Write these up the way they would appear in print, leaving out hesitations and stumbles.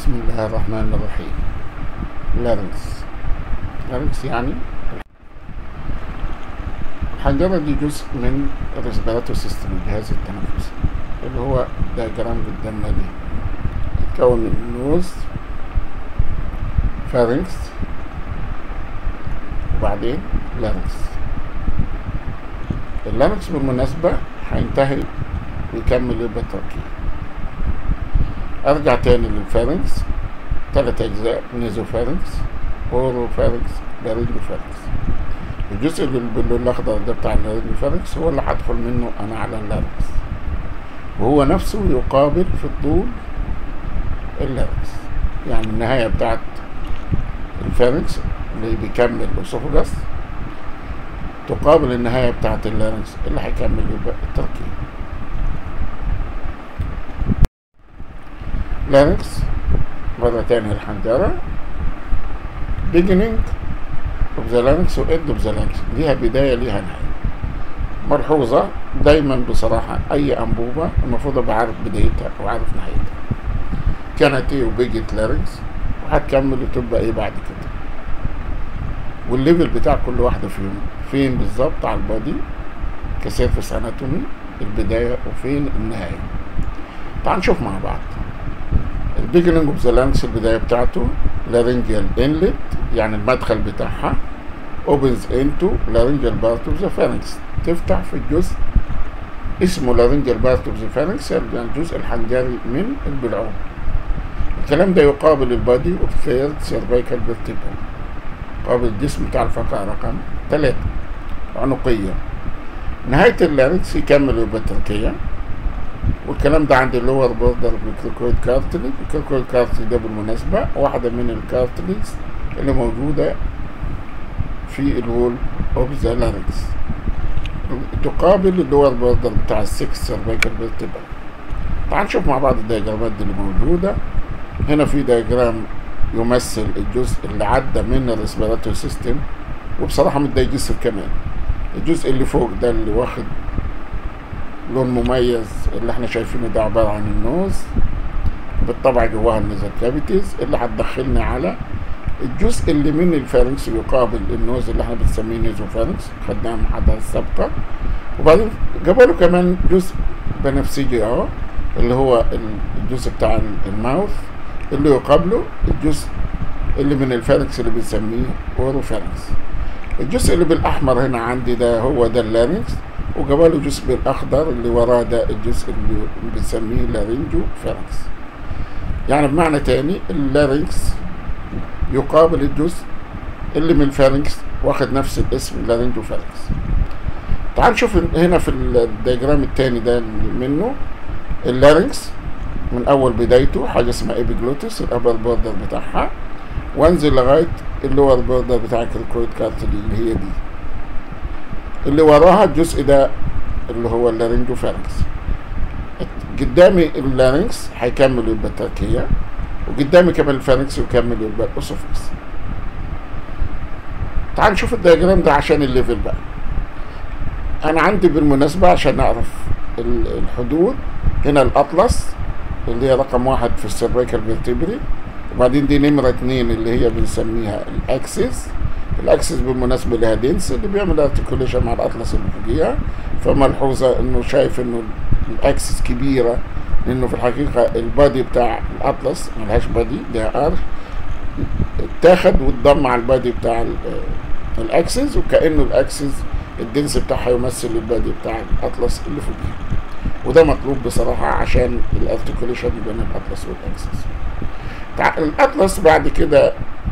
بسم الله الرحمن الرحيم. لارنكس يعني الحنجرة دي جزء من الريسبيراتوري سيستم، الجهاز التنفسي، اللي هو دايجرام قدامنا دي يتكون من نوز، فارنكس، وبعدين لارنكس. اللارنكس بالمناسبة هينتهي ويكمل يبقى التركيب. ارجع تاني للفارنكس، 3 اجزاء: نيزوفارنكس، اوروفارنكس، لارنجوفارنكس. الجزء اللي باللون الاخضر ده بتاع اللارنجوفارنكس هو اللي هدخل منه انا على اللارنكس، وهو نفسه يقابل في الطول اللارنكس، يعني النهاية بتاعت الفارنكس اللي بيكمل الاسوفجاس تقابل النهاية بتاعت اللارنكس اللي هيكمل يبقى التركيب. لارنكس مرة تانية الحنجرة، beginning of the larynx و end of the larynx، ليها بداية ليها نهاية. ملحوظة دايما بصراحة أي أنبوبة المفروض أبقى عارف بدايتها وعارف نهايتها. كانت إيه وبيجت لارنكس، وهتكمل وتبقى إيه بعد كده، والليفل بتاع كل واحدة فيهم فين بالظبط على البادي كسيرفس اناتومي البداية وفين النهاية. تعال نشوف مع بعض. البيجنينج اوف ذا لارنكس البداية بتاعته لارنجيال انلت، يعني المدخل بتاعها opens into laryngeal part of the pharynx، تفتح في الجزء اسمه laryngeal part of the pharynx، يعني الجزء الحنجري من البلعوم. الكلام ده يقابل البادي اوف ثيرد سيرفيكال فيرتيبرا، قابل الجسم بتاع الفقرة رقم 3 عنقية. نهاية اللارنكس يكمل يبقى التركية، والكلام ده عند اللور بوردر بالكركويد كارتليج. الكركويد كارتليج ده بالمناسبة واحدة من الكارتليجز اللي موجودة في الوول اوف ذا لارنكس، تقابل اللور بوردر بتاع السكس سيرفيكال فيرتيبرا. تعال نشوف مع بعض الدياجرامات دي اللي موجودة. هنا في دياجرام يمثل الجزء اللي عدى من الريسبيراتوري سيستم، وبصراحة متضايق كمان. الجزء اللي فوق ده اللي واخد لون مميز اللي احنا شايفينه ده عبارة عن النوز، بالطبع جواها النيزل كافيتيز اللي هتدخلنا على الجزء اللي من الفارنكس يقابل النوز اللي احنا بنسميه نيزوفارنكس، خدناها محاضرة السابقة. وبعدين جابوا كمان جزء بنفسجي اهو اللي هو الجزء بتاع الماوث اللي يقابله الجزء اللي من الفارنكس اللي بنسميه اوروفارنكس. الجزء اللي بالاحمر هنا عندي ده هو ده اللارنكس، وجابله الجزء بالاخضر اللي وراه ده الجزء اللي بنسميه لارينجو فارنكس. يعني بمعنى تاني اللارنكس يقابل الجزء اللي من الفارنكس واخد نفس الاسم لارينجو فارنكس. تعال نشوف هنا في الدياجرام التاني ده منه اللارنكس من اول بدايته حاجه اسمها ايبيجلوتس الابر بوردر بتاعها، وانزل لغايه اللور بوردر بتاع الكركويد كارتليج اللي هي دي. اللي وراها الجزء ده اللي هو اللارينجو فارنكس. قدامي اللارنكس هيكمل يبقى التركية، وقدامي كمان الفارنكس ويكمل يبقى الاسوفكس. تعال نشوف الدياجرام ده عشان الليفل بقى. انا عندي بالمناسبة عشان نعرف الحدود، هنا الاطلس اللي هي رقم 1 في السيرفيكال فيرتيبري، وبعدين دي نمرة 2 اللي هي بنسميها الاكسس. الاكسس بالمناسبة لها دنس اللي بيعمل ارتكوليشن مع الاطلس اللي فوقيها، فملحوظة انه شايف انه الاكسس كبيرة، لانه في الحقيقة البادي بتاع الاطلس ملهاش بادي، ده ارش اتاخد واتضم على البادي بتاع الاكسس، وكأنه الاكسس الدنس بتاعها يمثل البادي بتاع الاطلس اللي فوقيها، وده مطلوب بصراحة عشان الارتكوليشن بين الاطلس والاكسس. الاطلس بعد كده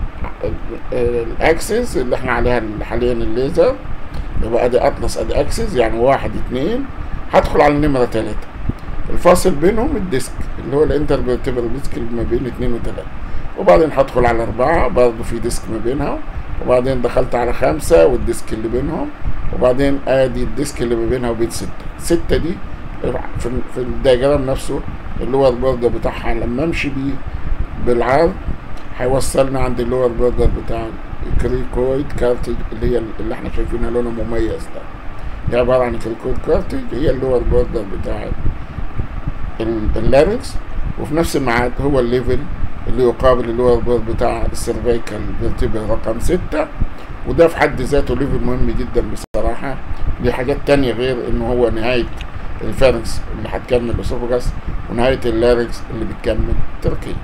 الاكسس اللي احنا عليها حاليا الليزر، يبقى ادي اطلس ادي اكسس، يعني 1 2. هدخل على النمرة 3 الفاصل بينهم الديسك اللي هو الانترفيرتيبرال ديسك اللي ما بين 2 و3، وبعدين هدخل على 4 برضه في ديسك ما بينها، وبعدين دخلت على 5 والديسك اللي بينهم، وبعدين ادي الديسك اللي ما بينها وبين 6 دي في الدياجرام نفسه اللي هو البوردر بتاعها لما امشي بيه بالعرض هيوصلنا عند اللور بوردر بتاع الكريكويد كارتليج اللي احنا شايفينها لونه مميز ده. دي عبارة عن الكريكويد كارتليج، هي اللور بوردر بتاع اللارنكس، وفي نفس الميعاد هو الليفل اللي يقابل اللور بيرد بتاع السيرفيكال فيرتيبرا رقم 6، وده في حد ذاته ليفل مهم جدا بصراحة. دي حاجات تانية غير ان هو نهاية الفارنكس اللي هتكمل الاسوفاجاس ونهاية اللارنكس اللي بتكمل تركيا.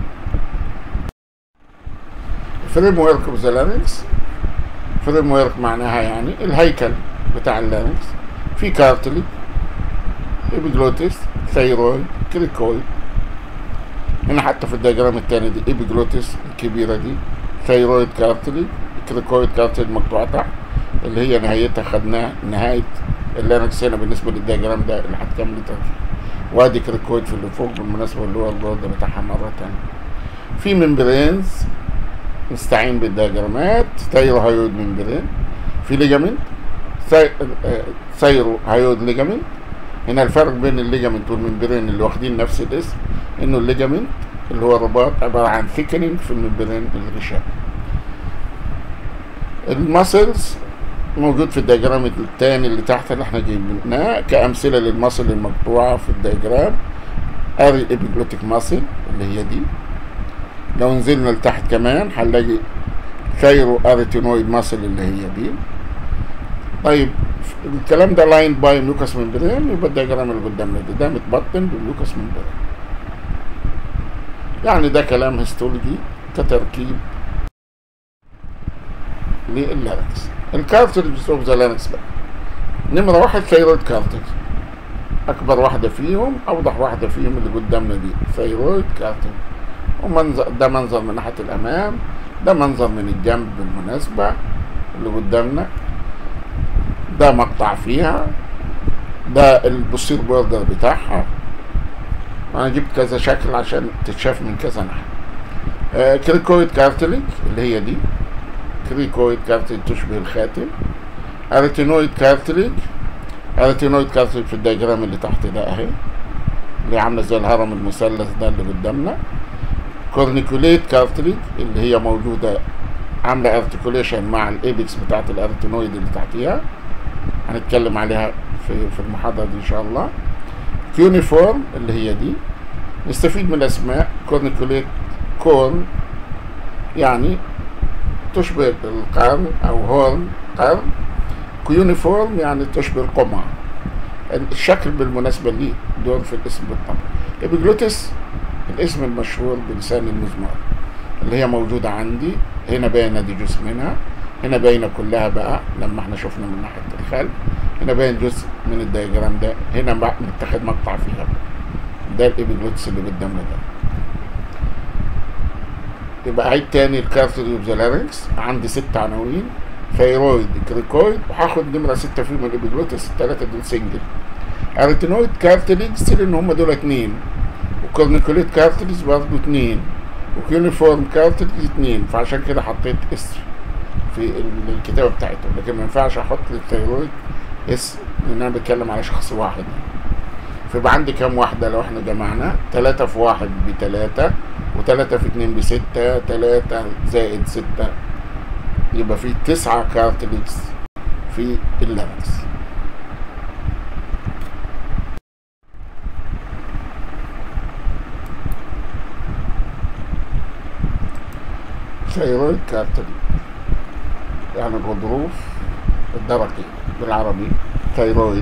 فريم ورك اوف ذا لارنكس. فريم ورك معناها يعني الهيكل بتاع اللارنكس، في كارتلي، ايبيجلوتس، ثيرويد، كريكويد. هنا حتى في الدياجرام التاني دي ايبيجلوتس الكبيرة دي، ثيرويد كارتلي، كريكويد كارتلي مقطوعة تحت اللي هي نهايتها خدناها نهاية اللارنكس هنا بالنسبة للدياجرام ده اللي هتكمل تركيا. وادي كريكويد في اللي فوق بالمناسبة اللي هو البورد بتاعها مرة تانية. في ممبرينز نستعين بالدياجرامات، ثيرو هايود ممبرين، في ليجامنت ثيرو هايود ليجامنت. هنا الفرق بين الليجامنت والممبرين اللي واخدين نفس الاسم انه الليجامنت اللي هو الرباط عبارة عن ثيكنينج في الممبرين الغشاء. الماسلز موجود في الدياجرام الثاني اللي تحت اللي احنا جايبيناه كأمثلة للماسل المقطوعة في الدياجرام. اري ايبيجلوتيك ماسل اللي هي دي. لو نزلنا لتحت كمان هنلاقي ثيرو اريتينويد ماسل اللي هي دي. طيب الكلام ده لاين باي ميوكس ممبرين، يبقى الدياجرام اللي قدامنا ده متبطن بالميوكس ممبرين. يعني ده كلام هيستولوجي كتركيب لللارنكس. الكارتريجز اوف ذا لارنكس بقى. نمرة واحد ثيرويد كارتريج، أكبر واحدة فيهم، أوضح واحدة فيهم اللي قدامنا دي ثيرويد كارتريج. ومنظر ده منظر من ناحية الأمام، ده منظر من الجنب بالمناسبة اللي قدامنا. ده مقطع فيها، ده البوستير بوردر بتاعها. أنا جبت كذا شكل عشان تتشاف من كذا ناحية. كريكويد كارتليج اللي هي دي، كريكويد كارتليج تشبه الخاتم. اريتينويد كارتليج، اريتينويد كارتليج في الدياجرام اللي تحت ده اهي، اللي عامله زي الهرم المثلث ده اللي قدامنا. كورنيكوليت كارتليج اللي هي موجوده عامله ارتكوليشن مع الايبكس بتاعت الاريتينويد اللي تحتيها، هنتكلم عليها في المحاضره دي ان شاء الله. كيونيفورم اللي هي دي، نستفيد من الاسماء. كورنيكوليت كورن يعني تشبه القرن او هورن قرن، كيونيفورم يعني تشبه القمع. الشكل بالمناسبة ليه دور في الاسم بالطبع. ايبيجلوتس الاسم المشهور بلسان المزمار اللي هي موجودة عندي هنا، باينة دي جزء منها، هنا باينة كلها بقى لما احنا شفنا من ناحية الخلف. هنا باين جزء من الدياجرام ده، هنا متاخد مقطع فيها. ده الايبيجلوتس اللي قدامنا ده. يبقى عيد تاني الكارتريج اوف ذا لارنكس. عندي 6 عناوين، ثيرويد، كريكويد، وهاخد نمرة 6 فيهم الايبيجلوتس، ال3 دول سنجل. اريتينويد كارتريج ستيل ان هم دول 2، وكورنيكوليت كارتريج برضه 2، وكيونيفورم كارتريج 2. فعشان كده حطيت اس في الكتابة بتاعتهم، لكن ما ينفعش احط للثيرويد اس لان انا بتكلم على شخص واحد. فيبقى عندي كام واحدة لو احنا جمعنا؟ 3 في 1 ب3، و3 في 2 ب6، 3 زائد 6 يبقى في 9 كارتليجز في اللارنكس. ثيرويد كارتليج يعني الغضروف الدرقي بالعربي ثيرويد.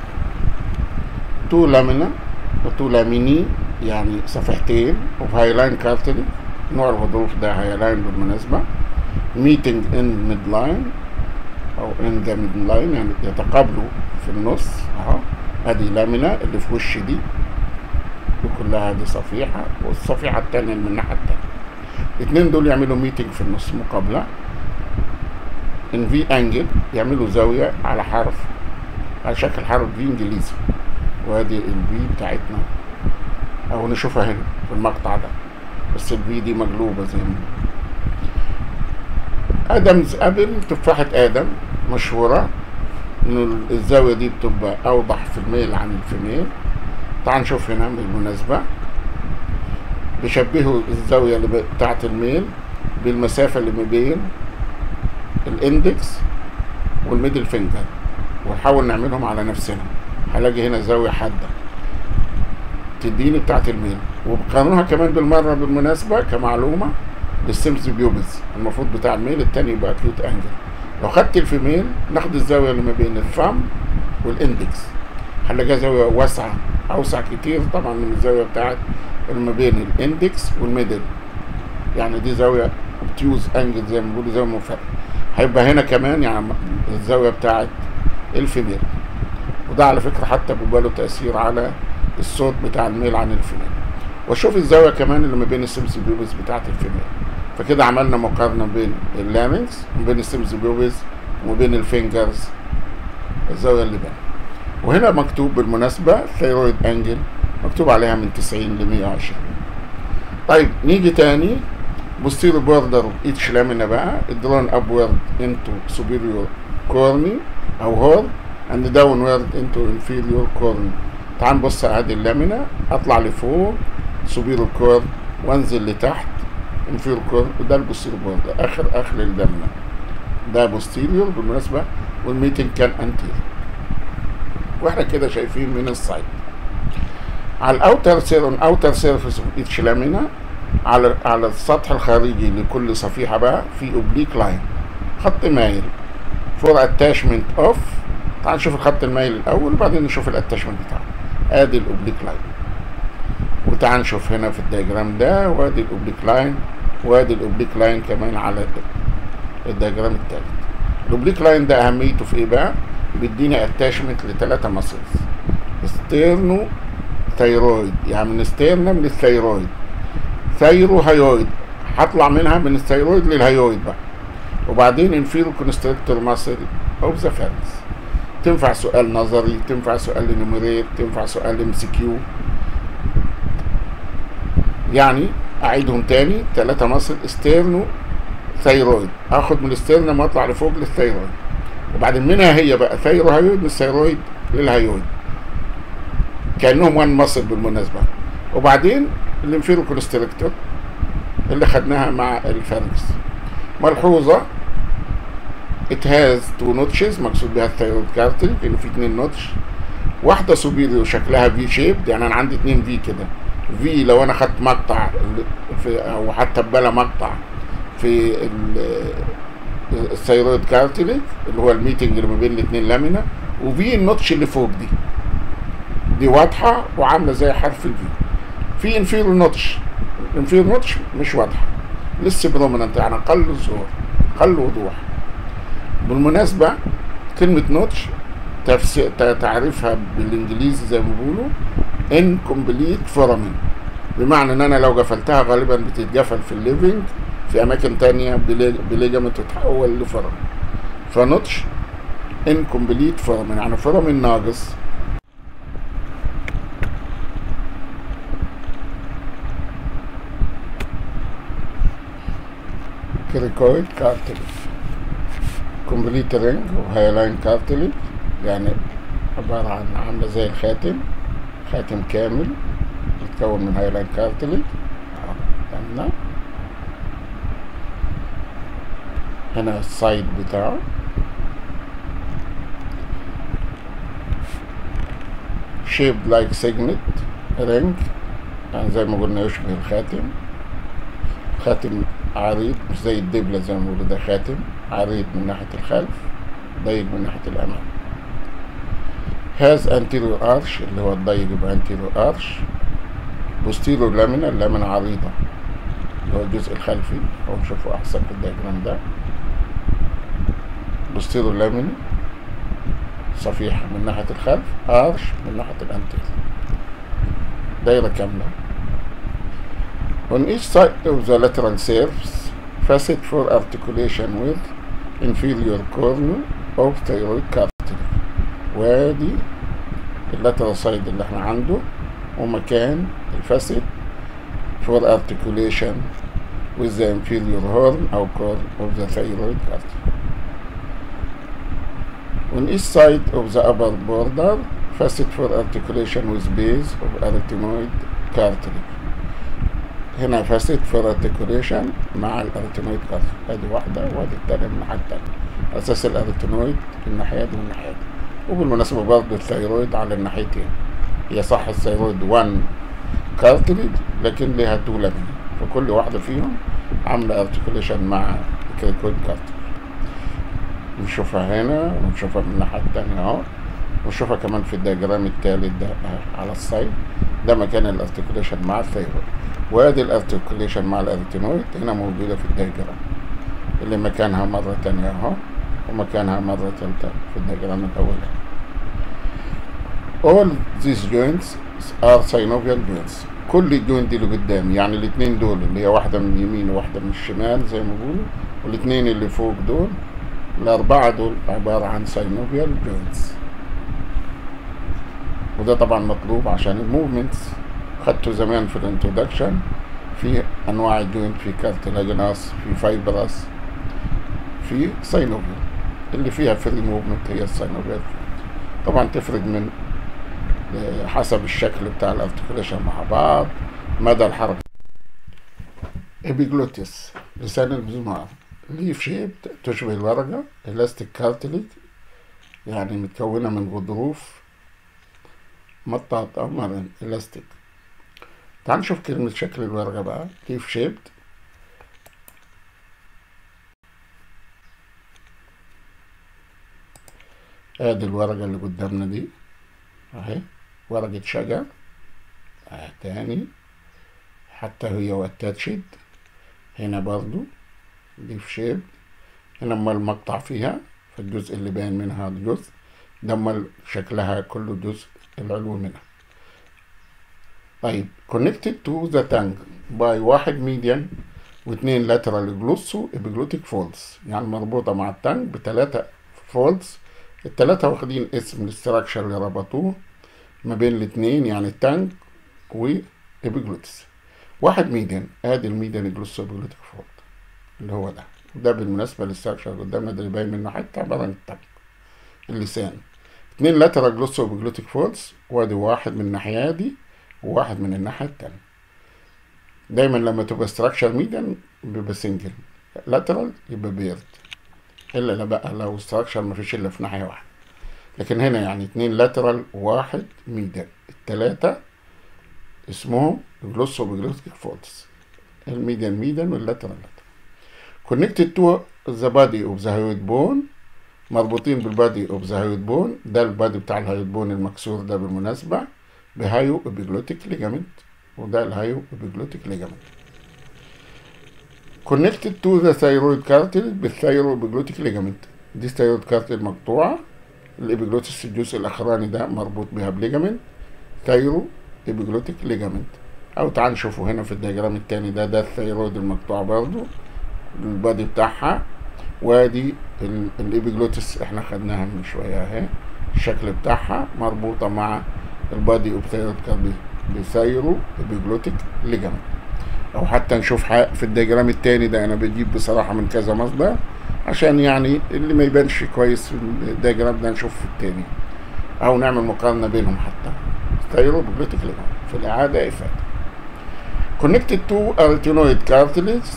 تو لامينا وتو لاميني يعني صفحتين. وفي هايلاين كارتليج نوع الغضروف ده هايلاين بالمناسبة. ميتنج ان ميد لاين او ان ذا ميد لاين يعني يتقابلوا في النص اهو. ادي لامينا اللي في وش دي وكلها دي صفيحة، والصفيحة التانية من الناحية التانية. الاتنين دول يعملوا ميتنج في النص مقابلة. ان في انجل يعملوا زاوية على حرف على شكل حرف في انجليزي، وادي الفي بتاعتنا او نشوفها هنا في المقطع ده، بس الفي دي مقلوبة زي ما ادمز ابل. تفاحة ادم مشهورة انه الزاوية دي بتبقى اوضح في الميل عن الفيميل. تعال نشوف هنا بالمناسبة بيشبهوا الزاوية اللي بتاعت الميل بالمسافة اللي ما بين الاندكس والميدل فينجر، ونحاول نعملهم على نفسنا. هلاقي هنا زاوية حادة تديني بتاعت الميل، وبقارنوها كمان بالمره بالمناسبه كمعلومه بالسيمز بيوبز، المفروض بتاع الميل التاني يبقى اكيوت انجل. لو خدت الفيميل ناخد الزاويه اللي ما بين الثumb والاندكس، هنلاقيها زاويه واسعه، اوسع كتير طبعا من الزاويه بتاعت اللي ما بين الاندكس والميدل، يعني دي زاويه obtuse انجل زي ما بيقولوا، زاويه منفرده. هيبقى هنا كمان يعني الزاويه بتاعت الفيميل، وده على فكره حتى بيبقى له تاثير على الصوت بتاع الميل عن الفيميل. واشوف الزاويه كمان اللي ما بين السيمز بيوبز بتاعت الفيميل. فكده عملنا مقارنه بين اللامنكس وبين السيمز بيوبز وبين الفينجرز، الزاويه اللي بين. وهنا مكتوب بالمناسبه ثيرويد انجل مكتوب عليها من 90 ل 120. طيب نيجي تاني posterior border each lamina بقى drawn upward into superior cornea او هورن and downward into inferior cornea. تعال نبص على هذه اللامينا، اطلع لفوق superior cornea وانزل لتحت inferior cornea، وده البوستيريور بوردر اخر اللامينا، ده بوستيريور بالمناسبه، والميتنج كان انتير. واحنا كده شايفين من السايد على الاوتر سيرفيس اوف ايتش لامينا، على السطح الخارجي لكل صفيحه بقى في اوبليك لاين، خط مايل فور اتاشمنت اوف. تعال نشوف الخط المايل الاول وبعدين نشوف الاتاشمنت بتاعه. ادي الاوبليك لاين، وتعال نشوف هنا في الدياجرام ده، وادي الاوبليك لاين، وادي الاوبليك لاين كمان على الدياجرام الثالث. الاوبليك لاين ده اهميته في ايه بقى؟ بيديني اتاشمنت لثلاثه ماسلز، ستيرنو ثيرويد، يعني من ستيرنا من الثيرويد، ثيرو هايويد، هطلع منها من الثيرويد للهايويد بقى، وبعدين انفيرو كونستريكتور ماسل اوف ذا فالنس. تنفع سؤال نظري، تنفع سؤال نيوميريت، تنفع سؤال ام سي كيو. يعني اعيدهم تاني، ثلاثه ماسل ستيرنو ثيرويد، اخد من الستيرنم واطلع لفوق للثيرويد، وبعدين منها هي بقى ثيرو هايويد، من الثيرويد للهايويد، كانهم وان ماسل بالمناسبه. وبعدين الانفيرو كونستريكتور اللي خدناها مع الفارنكس. ملحوظه it has two notches، مقصود بها الثيرويد كارتل، انه في 2 نوتش، واحده سوبيريور شكلها في شيب، يعني انا عندي 2 في كده، في لو انا خدت مقطع في او حتى بلا مقطع في الثيرويد كارتلج اللي هو الميتنج اللي ما بين الاثنين لامينا، وفي النوتش اللي فوق دي واضحه وعامله زي حرف الفي. في انفيرو نوتش، الانفيرو نوتش مش واضحه، لسه بروميننت، يعني اقل ظهور، اقل وضوح. بالمناسبه كلمه نوتش تعريفها بالانجليزي زي ما بيقولوا incomplete foramen، بمعنى ان انا لو قفلتها غالبا بتتقفل في الليفنج، في اماكن تانية بليجامنت تتحول لفورامين. فنوتش incomplete foramen يعني فورامين ناقص. كريكويد كارتلج، كومبليت رينج وهايلاين كارتلج، يعني عبارة عن عاملة زي الخاتم، خاتم كامل متكون من هايلاين كارتلج. هنا السايد بتاعه، shaped like signet ring، يعني زي ما قلنا يشبه الخاتم، خاتم عريض مش زي الدبلة زي ما بيقولوا، ده خاتم عريض من ناحية الخلف، ضيق من ناحية الأمام. has anterior arch اللي هو الضيق يبقى anterior arch، posterior lamina، اللامنة عريضة اللي هو الجزء الخلفي، أو نشوفه أحسن في الدياجرام ده. posterior lamina صفيحة من ناحية الخلف، arch من ناحية الانتير، دايرة كاملة. On each side of the lateral surface facet for articulation with inferior cornea of thyroid cartilage. وادي اللاترال سايد اللي احنا عنده، ومكان الفاسد for articulation with the inferior horn أو corn of the thyroid cartilage. On each side of the upper border facet for articulation with base of arytenoid cartilage. هنا فاسد فور ارتيكوليشن مع الاريتينويد كارتلج، ادي واحده وادي الثانيه من الناحيه الثانيه، اساس الاريتينويد الناحيه دي والناحيه دي. وبالمناسبه برضه الثيرويد على الناحيتين، هي صح الثيرويد 1 كارتليج لكن ليها تو لامينا، فكل واحدة فيهم عاملة ارتكوليشن مع الكريكويد كارتليج. نشوفها هنا ونشوفها من الناحية التانية اهو، ونشوفها كمان في الدياجرام التالت ده على السايد. ده مكان الارتكوليشن مع الثيرويد، وادي الارتكوليشن مع الاريتينويد هنا موجودة في الدياجرام اللي مكانها مرة تانية اهو، ومكانها مرة تالتة في الدياجرام الأولاني. All these joints are synovial joints. كل الجوينت دي اللي قدام، يعني الاتنين دول اللي هي واحدة من اليمين وواحدة من الشمال زي ما بيقولوا، والاتنين اللي فوق دول الأربعة دول عبارة عن synovial joints. وده طبعا مطلوب عشان الموفمنتس. خدته زمان في الانترودكشن في أنواع الجوينت، في كارتلاجيناس، في فايبراس، في synovial. اللي فيها فري موفمنت هي الساينوفيال. طبعا تفرق من حسب الشكل بتاع الارتكوليشن مع بعض، مدى الحركة. ابيجلوتس لسان المزمار، ليف شيب تشبه الورقة، الاستيك كارتليج يعني متكونة من غضروف مطاط أو مرن الاستيك. تعال نشوف كلمة شكل الورقة بقى. ليف شيب، ادي الورقة اللي قدامنا دي اهي، ورقة شجر تاني حتى هي واتاتشد. هنا برضو ليف شيب، هنا اما المقطع فيها فالجزء اللي باين منها الجزء ده اما شكلها كله جزء العلوي منها. طيب connected to the tongue by واحد median واثنين lateral glosso epiglottic folds، يعني مربوطة مع التانج بثلاثة folds. الثلاثة واخدين اسم الاستراكشر اللي ربطوه ما بين الاثنين، يعني التانج وإبيجلوتس. واحد ميديان، ادي الميديان جلوسو إبيجلوتيك فولد اللي هو ده. ده بالمناسبة للاستراكشر اللي قدامنا ده اللي باين منه حتة عبارة عن التانج اللسان. اثنين لاترال جلوسو إبيجلوتيك فولدز، وادي واحد من الناحية دي وواحد من الناحية التانية. دايما لما تبقى استراكشر ميديان بيبقى سنجل، لاترال يبقى بيرد، الا لا بقى لو استراكشر مفيش الا في ناحيه واحده. لكن هنا يعني اتنين لاترال وواحد ميديان، التلاته اسمهم جلوسو بيجلوتيك فولدز، الميديان ميديان واللاترال لاترال. كونكتد تو ذا بادي اوف ذا هايويد بون، مربوطين بالبادي اوف ذا هايويد بون. ده البادي بتاع الهايويد بون المكسور ده بالمناسبه بهايو ابيجلوتيك ليجامنت، وده الهايو ابيجلوتيك ليجامنت. connected to the thyroid cartilage بالثايرو ابيجلوتيك ليجامنت. دي ثايرويد كارتل مقطوعة، الابيجلوتس الجزء الأخراني ده مربوط بها بليجامنت، ثايرو ابيجلوتيك ليجامنت. أو تعال نشوفه هنا في الدياجرام التاني ده الثايرويد المقطوع برضو البادي بتاعها، وادي الابيجلوتس احنا خدناها من شوية اهي، الشكل بتاعها مربوطة مع البادي اوف ثايرويد كارتل بثايرو ابيجلوتيك ليجامنت. او حتى نشوف في الدياجرام التاني ده، انا بجيب بصراحة من كذا مصدر عشان يعني اللي ما يبانش كويس في الدياجرام ده نشوف في التاني، او نعمل مقارنة بينهم حتى. ثايرو ابيجلوتيك ليجامنت في الاعادة افادة. connected to arytenoid cartilage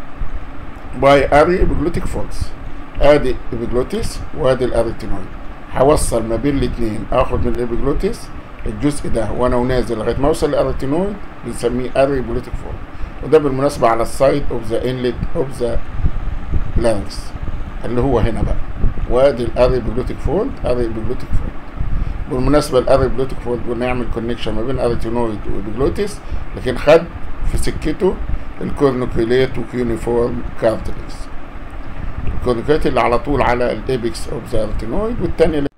by array epiglotic folds. ادي ابيجلوتس وادي الاريتينويد، هوصل ما بين الاتنين، اخد من الابيجلوتس الجزء ده وانا ونازل لغايه ما اوصل الاريتينويد بنسميه اري ابيجلوتيك فولد. وده بالمناسبه على السايد اوف ذا انلت اوف ذا لانكس اللي هو هنا بقى. وادي الاري ابيجلوتيك فولد، اري ابيجلوتيك فولد. بالمناسبه الاري ابيجلوتيك فولد قلنا يعمل كونكشن ما بين اريتينويد وابيجلوتس، لكن خد في سكته الكورنيكوليت وكيونيفورم كارتليج. الكورنيكوليت اللي على طول على الابيكس اوف ذا اريتينويد، والثاني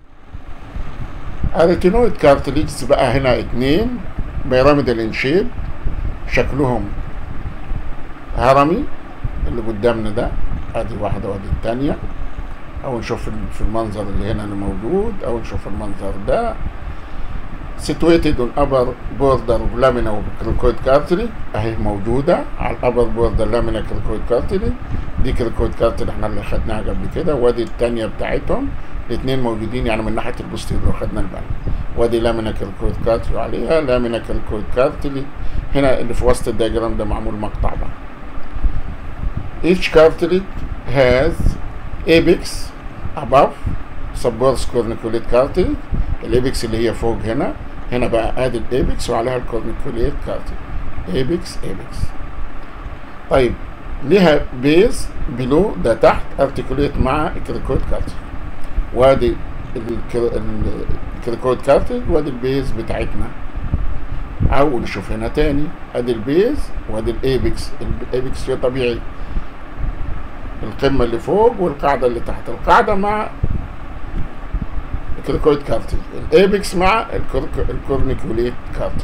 اريتينويد كارتليجز بقى هنا اتنين بيراميدال ان شيب، شكلهم هرمي اللي قدامنا ده، ادي واحده وادي الثانيه. او نشوف في المنظر اللي هنا اللي موجود، او نشوف المنظر ده situated on upper border of lamina وكريكويد كارتليج اهي موجوده على الابر بوردر لامينا كريكويد كارتليج. دي كريكويد كارتليج احنا اللي خدناها قبل كده، وادي الثانيه بتاعتهم الاثنين موجودين يعني من ناحيه البوستيريور خدنا البال. وادي لامينا كريكويد كارتليج عليها لامينا كريكويد كارتليج. هنا اللي في وسط الدياجرام ده معمول مقطع بقى. Each cartilage has apex above supports corniculate cartilage. الابيكس اللي هي فوق هنا هنا بقى ادي الايبكس وعليها الكورنيكوليت كارتج، ايبكس ايبكس. طيب ليها بيز بلو ده تحت ارتكوليت مع الكريكويد كارتج، وادي الكريكويد كارتج وادي البيز بتاعتنا. او نشوف هنا تاني، ادي البيز وادي الايبكس. الايبكس شيء طبيعي، القمه اللي فوق والقاعده اللي تحت، القاعده مع الكريكويد كارتج، الايبكس مع الكورنيكوليت كارتج.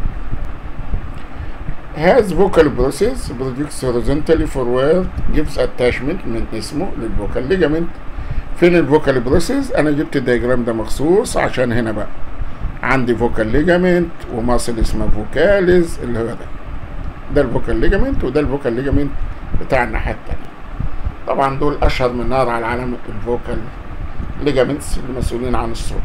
has vocal process projects horizontally forward gives attachment من اسمه للفوكال ليجامنت. فين الفوكال بروسيس؟ انا جبت الدياجرام ده مخصوص عشان هنا بقى عندي فوكال ليجامنت وماسل اسمها فوكاليز اللي هو ده الفوكال ليجامنت، وده الفوكال ليجامنت بتاع الناحيه التانيه. طبعا دول اشهر من نار على العالم الفوكال ليجامنتس اللي مسؤولين عن الصوت.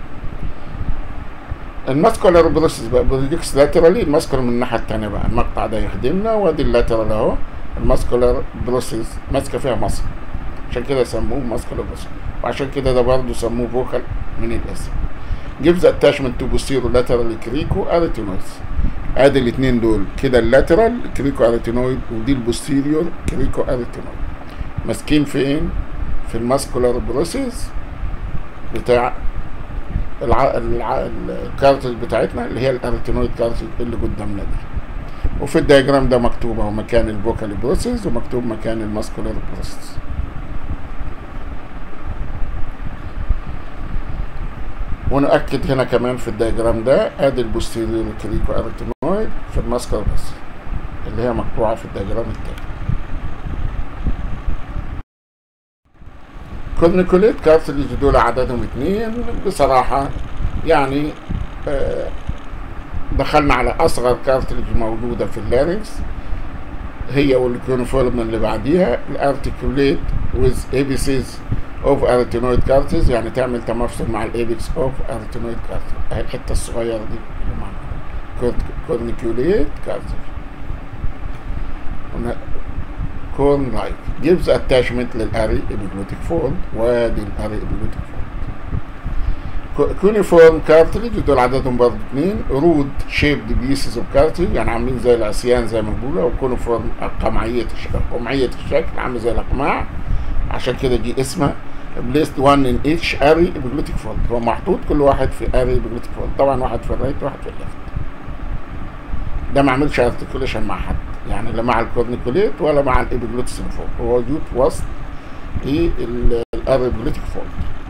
الماسكولار بروسيس بقى بروجيكس لاترالي، الماسكولار من الناحيه التانيه بقى، المقطع ده يخدمنا وادي اللاترال اهو. الماسكولار بروسيس ماسكه فيها ماسك، عشان كده سموه ماسكولار بروسيس، وعشان كده ده برضه سموه فوكال من الاسم. جيفز اتاشمنت تو بوستيرو لاترال كريكو اريتينويدز. ادي الاثنين دول كده، اللاترال كريكو اريتينويد ودي البوستيريور كريكو اريتينويد، ماسكين فين؟ في الماسكولار بروسيس بتاع الكارتج بتاعتنا اللي هي الاريتينويد كارتج اللي قدامنا دي. وفي الدياجرام ده مكتوب اهو مكان الفوكال بروسيس ومكتوب مكان الماسكولار بروسيس. ونأكد هنا كمان في الدياجرام ده ادي البوستيريور كريكو اريتينويد في الماسكولار بروسيس اللي هي مقطوعه في الدياجرام التاني. كورنيكوليت كارتليج دول عددهم 2 بصراحة، يعني دخلنا على أصغر كارتليج موجودة في اللارنكس هي والكونيفورم اللي بعديها الارتيكوليت ويز ايبيسيز اوف اريتينويد كارتليج، يعني تعمل تماثل مع الايبكس اوف اريتينويد كارتليج، اهي الحتة الصغيرة دي اللي معانا كورنيكوليت كارتليج. كورن لايك جيفز اتاشمنت للاري ابيجلوتيك فولد، وادي الاري ابيجلوتيك فولد. كونيفورم كارتليج دول عددهم برضه 2، رود شيبد بيسز اوف كارتليج يعني عاملين زي العصيان زي ما بيقولوا، وكونيفورم قمعيه الشكل عامله زي الاقماع، عشان كده دي اسمها بليست 1 ان اتش اري ابيجلوتيك فولد، هو محطوط كل واحد في اري ابيجلوتيك فولد، طبعا واحد في الرايت وواحد في الليفت. ده ما عملش ارتكوليشن مع حد، يعني لا مع الكورنيكوليت ولا مع الابيجلوتس اللي فوق، هو موجود في وسط الاريبيجلوتيك فولد.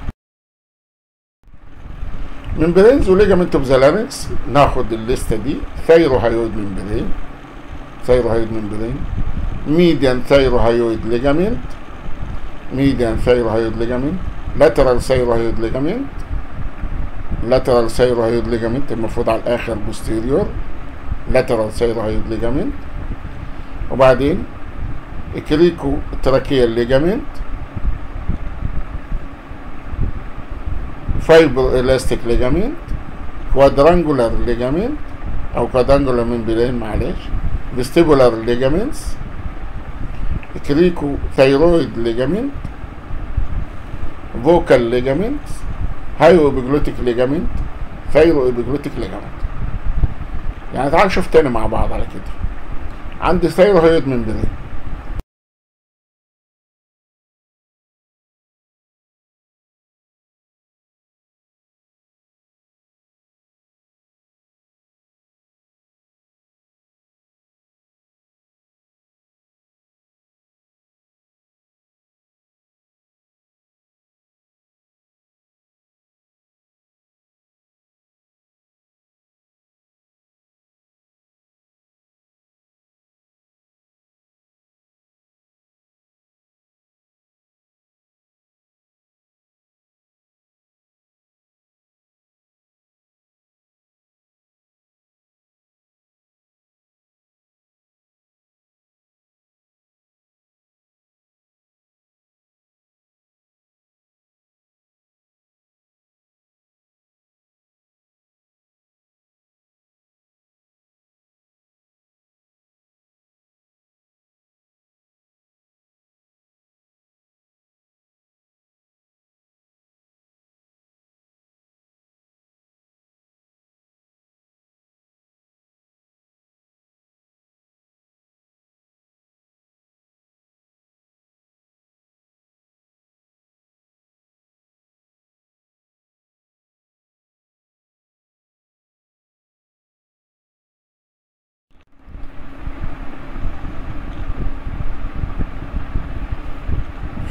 ممبرينز وليجامنت اوف ذا لارنكس، ناخد الليسته دي. ثايروهايويد ممبرين، ثايروهايويد ممبرين، ميديان ثايروهايويد ليجامنت، ميديان ثايروهايويد ليجامنت، لاترال ثايروهايويد ليجامنت، لاترال ثايروهايويد ليجامنت المفروض على الاخر بوستيريور لاترال ثايروهايويد ليجامنت، وبعدين كريكو تراكيال ليجامنت، فايبر الاستيك ليجامنت، كوادرانجولار ليجامنت او كوادرانجولار ممبرين معلش، فيستيبولار ليجامنتس، كريكو ثايرويد ليجامنت، فوكال ليجامنت، هايو ابيجلوتيك ليجامنت، ثايرو ابيجلوتيك ليجامنت. يعني تعال نشوف تاني مع بعض على كده. عندي ثايروهايويد ممبرين،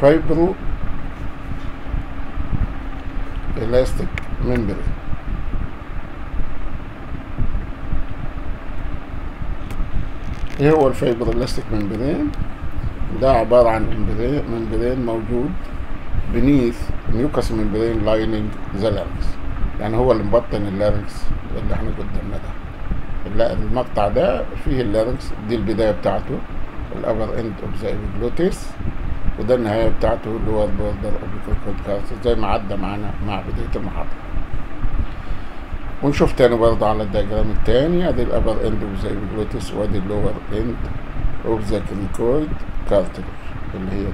فايبرو الاستيك ممبرين. ايه هو الفايبرو الاستيك ممبرين؟ ده عبارة عن ممبرين موجود بنيث ميوكس ممبرين لايننج ذا لارنكس، يعني هو اللي مبطن اللارنكس اللي احنا قدامنا ده. المقطع ده فيه اللارنكس، دي البداية بتاعته الأبر اند اوف ذا ايبيجلوتس، وده النهاية بتاعته اللي هو البوردر اوف الكودكاست زي ما عدى معانا مع بداية المحاضرة. ونشوف تاني برضه على الدياجرام التاني، ادي الأبر اند اوف ذا ايبيجلوتس وادي اللور اند اوف ذا كريكويد كارتلج اللي هي دي.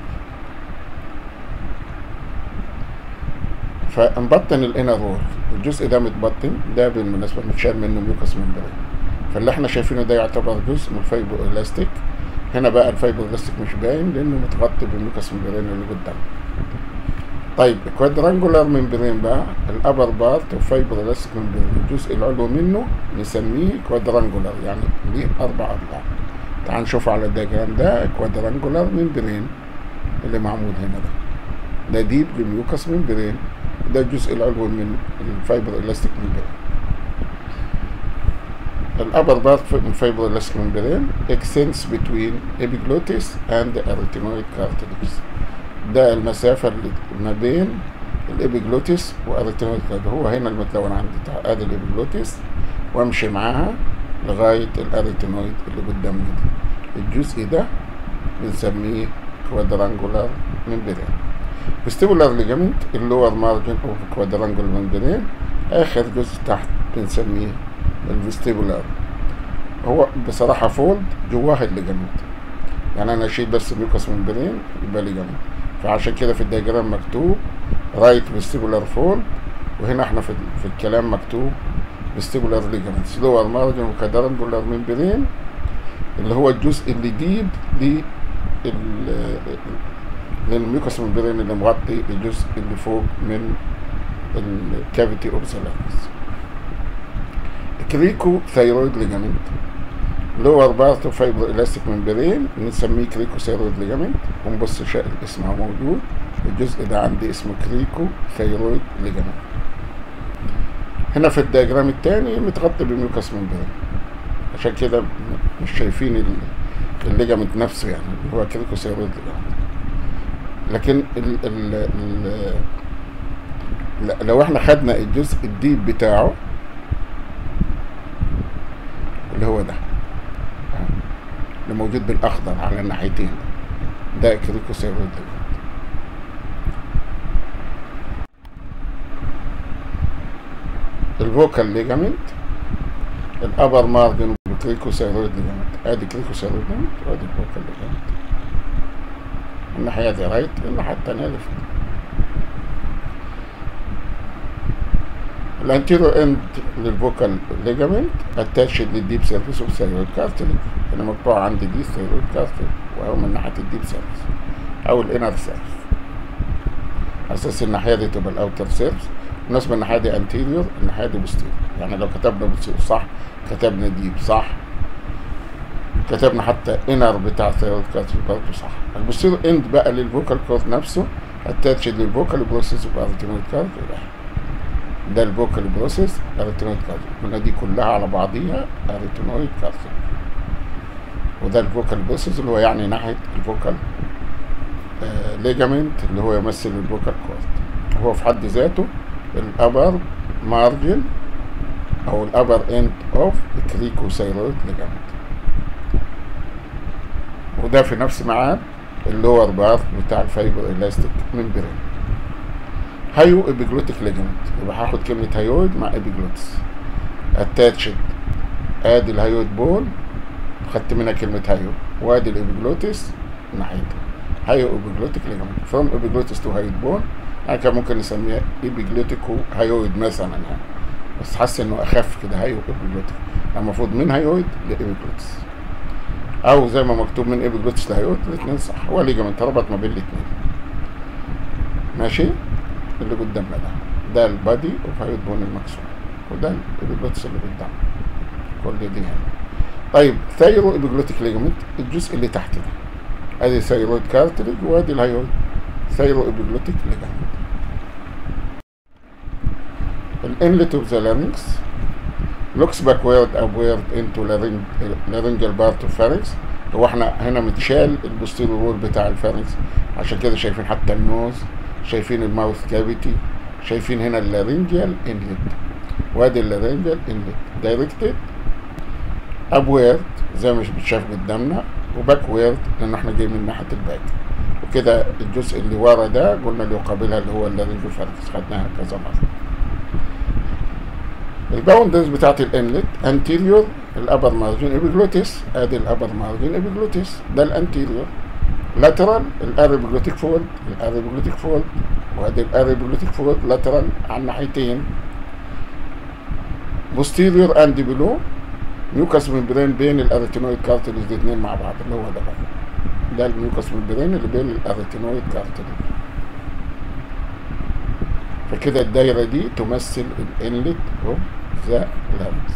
فنبطن الانر وول، الجزء ده متبطن، ده بالمناسبة متشال منه ميوكس ممبرين، فاللي احنا شايفينه ده يعتبر جزء من الفايبر الاستيك. هنا بقى الفايبر الاستيك مش باين لانه متغطي بالميوكس ممبرين اللي قدامه. طيب الكوادرانجولار ممبرين بقى الابر بارت اوف فايبر الاستيك ممبرين، الجزء العلوي منه نسميه كوادرانجولار، يعني ليه 4 أضلاع. تعال نشوف على الدياجرام ده الكوادرانجولار ممبرين اللي معمول هنا ده ديب لميوكس ممبرين، ده الجزء العلوي من الفايبر الاستيك ممبرين. الأبر بارت من فايبر الاستيك ممبرين extends between epiglottis and arytenoid cartilage، ده المسافة اللي ما بين الابيجلوتس واريتينويد كارتلج. هو هنا المتلون عندي ادي الابيجلوتس وامشي معاها لغاية الاريتينويد اللي قدامنا دي، الجزء ده بنسميه كوادرانجولار ممبرين. فيستيبولار ليجامنت اللور مارجن اوف كوادرانجولار ممبرين، اخر جزء تحت بنسميه الفيستيبولار. هو بصراحة فولد جواه الليجامنت، يعني انا اشيل بس ميوكس ممبرين يبقى ليجامنت، فعشان كده في الدياجرام مكتوب رايت فيستيبولار فولد، وهنا احنا في الكلام مكتوب فيستيبولار ليجامنتس لور مارجن وكوادرانجولار ممبرين، اللي هو الجزء اللي ديب للميوكس ممبرين اللي مغطي الجزء اللي فوق من الكافيتي اوف ذا لارنكس. كريكو ثايرويد ليجامنت لور بارت اوف فايبر الاستيك ممبرين نسميه كريكو ثايرويد ليجامنت، ونبص اسمها موجود، الجزء ده عندي اسمه كريكو ثايرويد ليجامنت. هنا في الدياجرام الثاني متغطي بميوكس ممبرين، عشان كده مش شايفين الليجامنت نفسه، يعني هو كريكو ثايرويد ليجامنت. لكن لو احنا خدنا الجزء الديب بتاعه اللي هو ده اللي موجود بالاخضر على الناحيتين، ده كريكو ثايرويد ليجامنت. الفوكال ليجامنت الابر مارجن كريكو ثايرويد ليجامنت، ادي كريكو ثايرويد ليجامنت وادي الفوكال ليجامنت، الناحية دي رايت الناحية التانية ليفت. الانتيرو اند للفوكال ليجامنت اتاشد للديب سيرفيس اوف ثايرويد كارتلج، انا مقطوع عندي دي ثايرويد كارتلج وهو من ناحية الديب سيرفيس او الانر سيرفيس، اساس الناحية دي تبقى الاوتر سيرفيس، بالنسبة الناحية دي انتيريور الناحية دي بوستيريور، يعني لو كتبنا بوستيريور صح، كتبنا ديب صح، كتبنا حتى انر بتاع ثايرويد كارتلج برضه صح. البوستيريور اند بقى للفوكال كورد نفسه اتاتشد للفوكال بروسيس اوف اريتينويد كارتلج، ده الفوكال بروسيس اريتينويد كارتلج، هنا دي كلها على بعضيها اريتينويد كارتلج، وده الفوكال بروسيس اللي هو يعني ناحية الفوكال ليجامنت اللي هو يمثل الفوكال كورد، هو في حد ذاته الابر مارجن او الابر اند اوف كريكو ثايرويد ليجامنت، وده في نفس ميعاد اللور بارت بتاع الفايبر الاستيك ممبرين. هايو ابيجلوتيك ليجامنت، يبقى هاخد كلمة هايويد مع ابيجلوتس اتاتشد، ادي الهايويد بون خدت منها كلمة هايو، وادي الابيجلوتس ناحيتها، هايو ابيجلوتيك ليجامنت فروم ابيجلوتس تو هايويد بون، يعني كان ممكن نسميها ابيجلوتيكو هايويد مثلا يعني، بس حاسس انه اخف كده هايو ابيجلوتيك، المفروض من هايويد لابيجلوتس، او زي ما مكتوب من ابيجلوتس لهايويد، الاثنين صح، هو ليجامنت ربط ما بين الاثنين. ماشي، اللي قدامنا ده البادي اوف هايويد بون المكسور، وده الابيجلوتس اللي قدام كل دي هنا. طيب ثايرو ابيجلوتيك ليجامنت الجزء اللي تحت ده، ادي ثايرويد كارتلج وادي الهايويد، ثايروإبيجلوتيك ليجامنت. الانلت اوف ذا لارynx looks backward upward into laryngeal part of pharynx. هو احنا هنا متشال البوستيريور وول بتاع الفارنكس، عشان كده شايفين حتى النوز، شايفين الماوث كافيتي، شايفين هنا اللارyngeal inlet، وادي اللارyngeal inlet directed upward زي ما بتشاف قدامنا، وباكوورد لان احنا جايين من ناحيه الباك. وكده الجزء اللي ورا ده قلنا اللي يقابلها اللي هو اللارyngeal pharynx، خدناها كذا مره. الباوندرز بتاعت الانلت انتيريور الابر مارجن ابيجلوتيس، ادي الابر مارجن ابيجلوتيس ده الانتيريور. لاترال الاريبيجلوتيك فولد، الاريبيجلوتيك فولد، وادي الاريبيجلوتيك فولد لاترال على الناحيتين. بوستيريور اند بلو ميوكاس ممبرين بين الاريتينويد كارتلج الاثنين مع بعض، اللي هو ده بقى ده الميوكاس ممبرين اللي بين الاريتينويد كارتلج. فكده الدايره دي تمثل الانلت اوف ذا لارynx.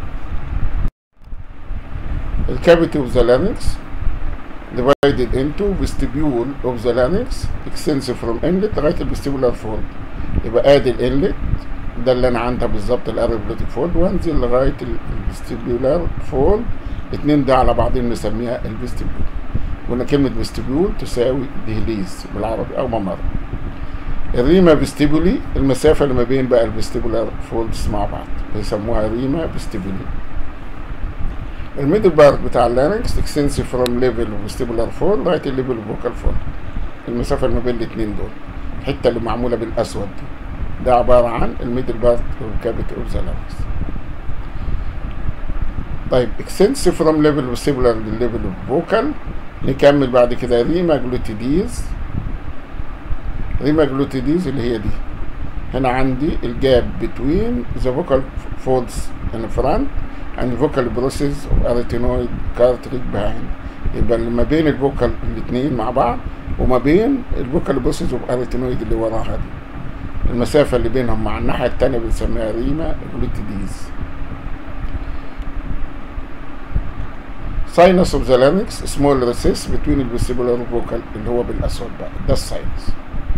الكافيتي اوف ذا لارynx divided into vestibule of the larynx extends from inlet لغايه الفيستيبولار فولد. يبقى ادي الانلت ده اللي انا عندها بالظبط الاريبيجلوتيك فولد، وانزل لغايه الفيستيبولار فولد، الاثنين ده على بعضهم نسميها الفيستيبول. قلنا كلمه فيستيبول تساوي دهليز بالعربي او ممر. الريما فيستيبولي المسافه اللي ما بين بقى الفيستيبولار فولدز مع بعض بيسموها ريما فيستيبولي. الميدل بارت بتاع اللارynx اكستنس فروم ليفل فيستيبولار فولد لغايه الليفل فوكال فولد، المسافه اللي ما بين الاثنين دول، الحته اللي معموله بالاسود دي، ده عباره عن الميدل بارت والكافيتي اوف ذا لارynx. طيب اكستنس فروم ليفل فيستيبولار لليفل فوكال. نكمل بعد كده ريما جلوتيديز. ريما جلوتيديز اللي هي دي، هنا عندي الجاب بتوين ذا فوكال فولدز ان فرونت and vocal process of arytenoid cartilage behind. يبقى اللي ما بين الفوكال الاثنين مع بعض وما بين الفوكال بروسيس اوف اريتينويد اللي وراها دي، المسافه اللي بينهم مع الناحيه الثانيه بنسميها ريما جلوتيديز. sinus of the larynx small recess between the vestibular vocal اللي هو بالاسود بقى، ده الساينس.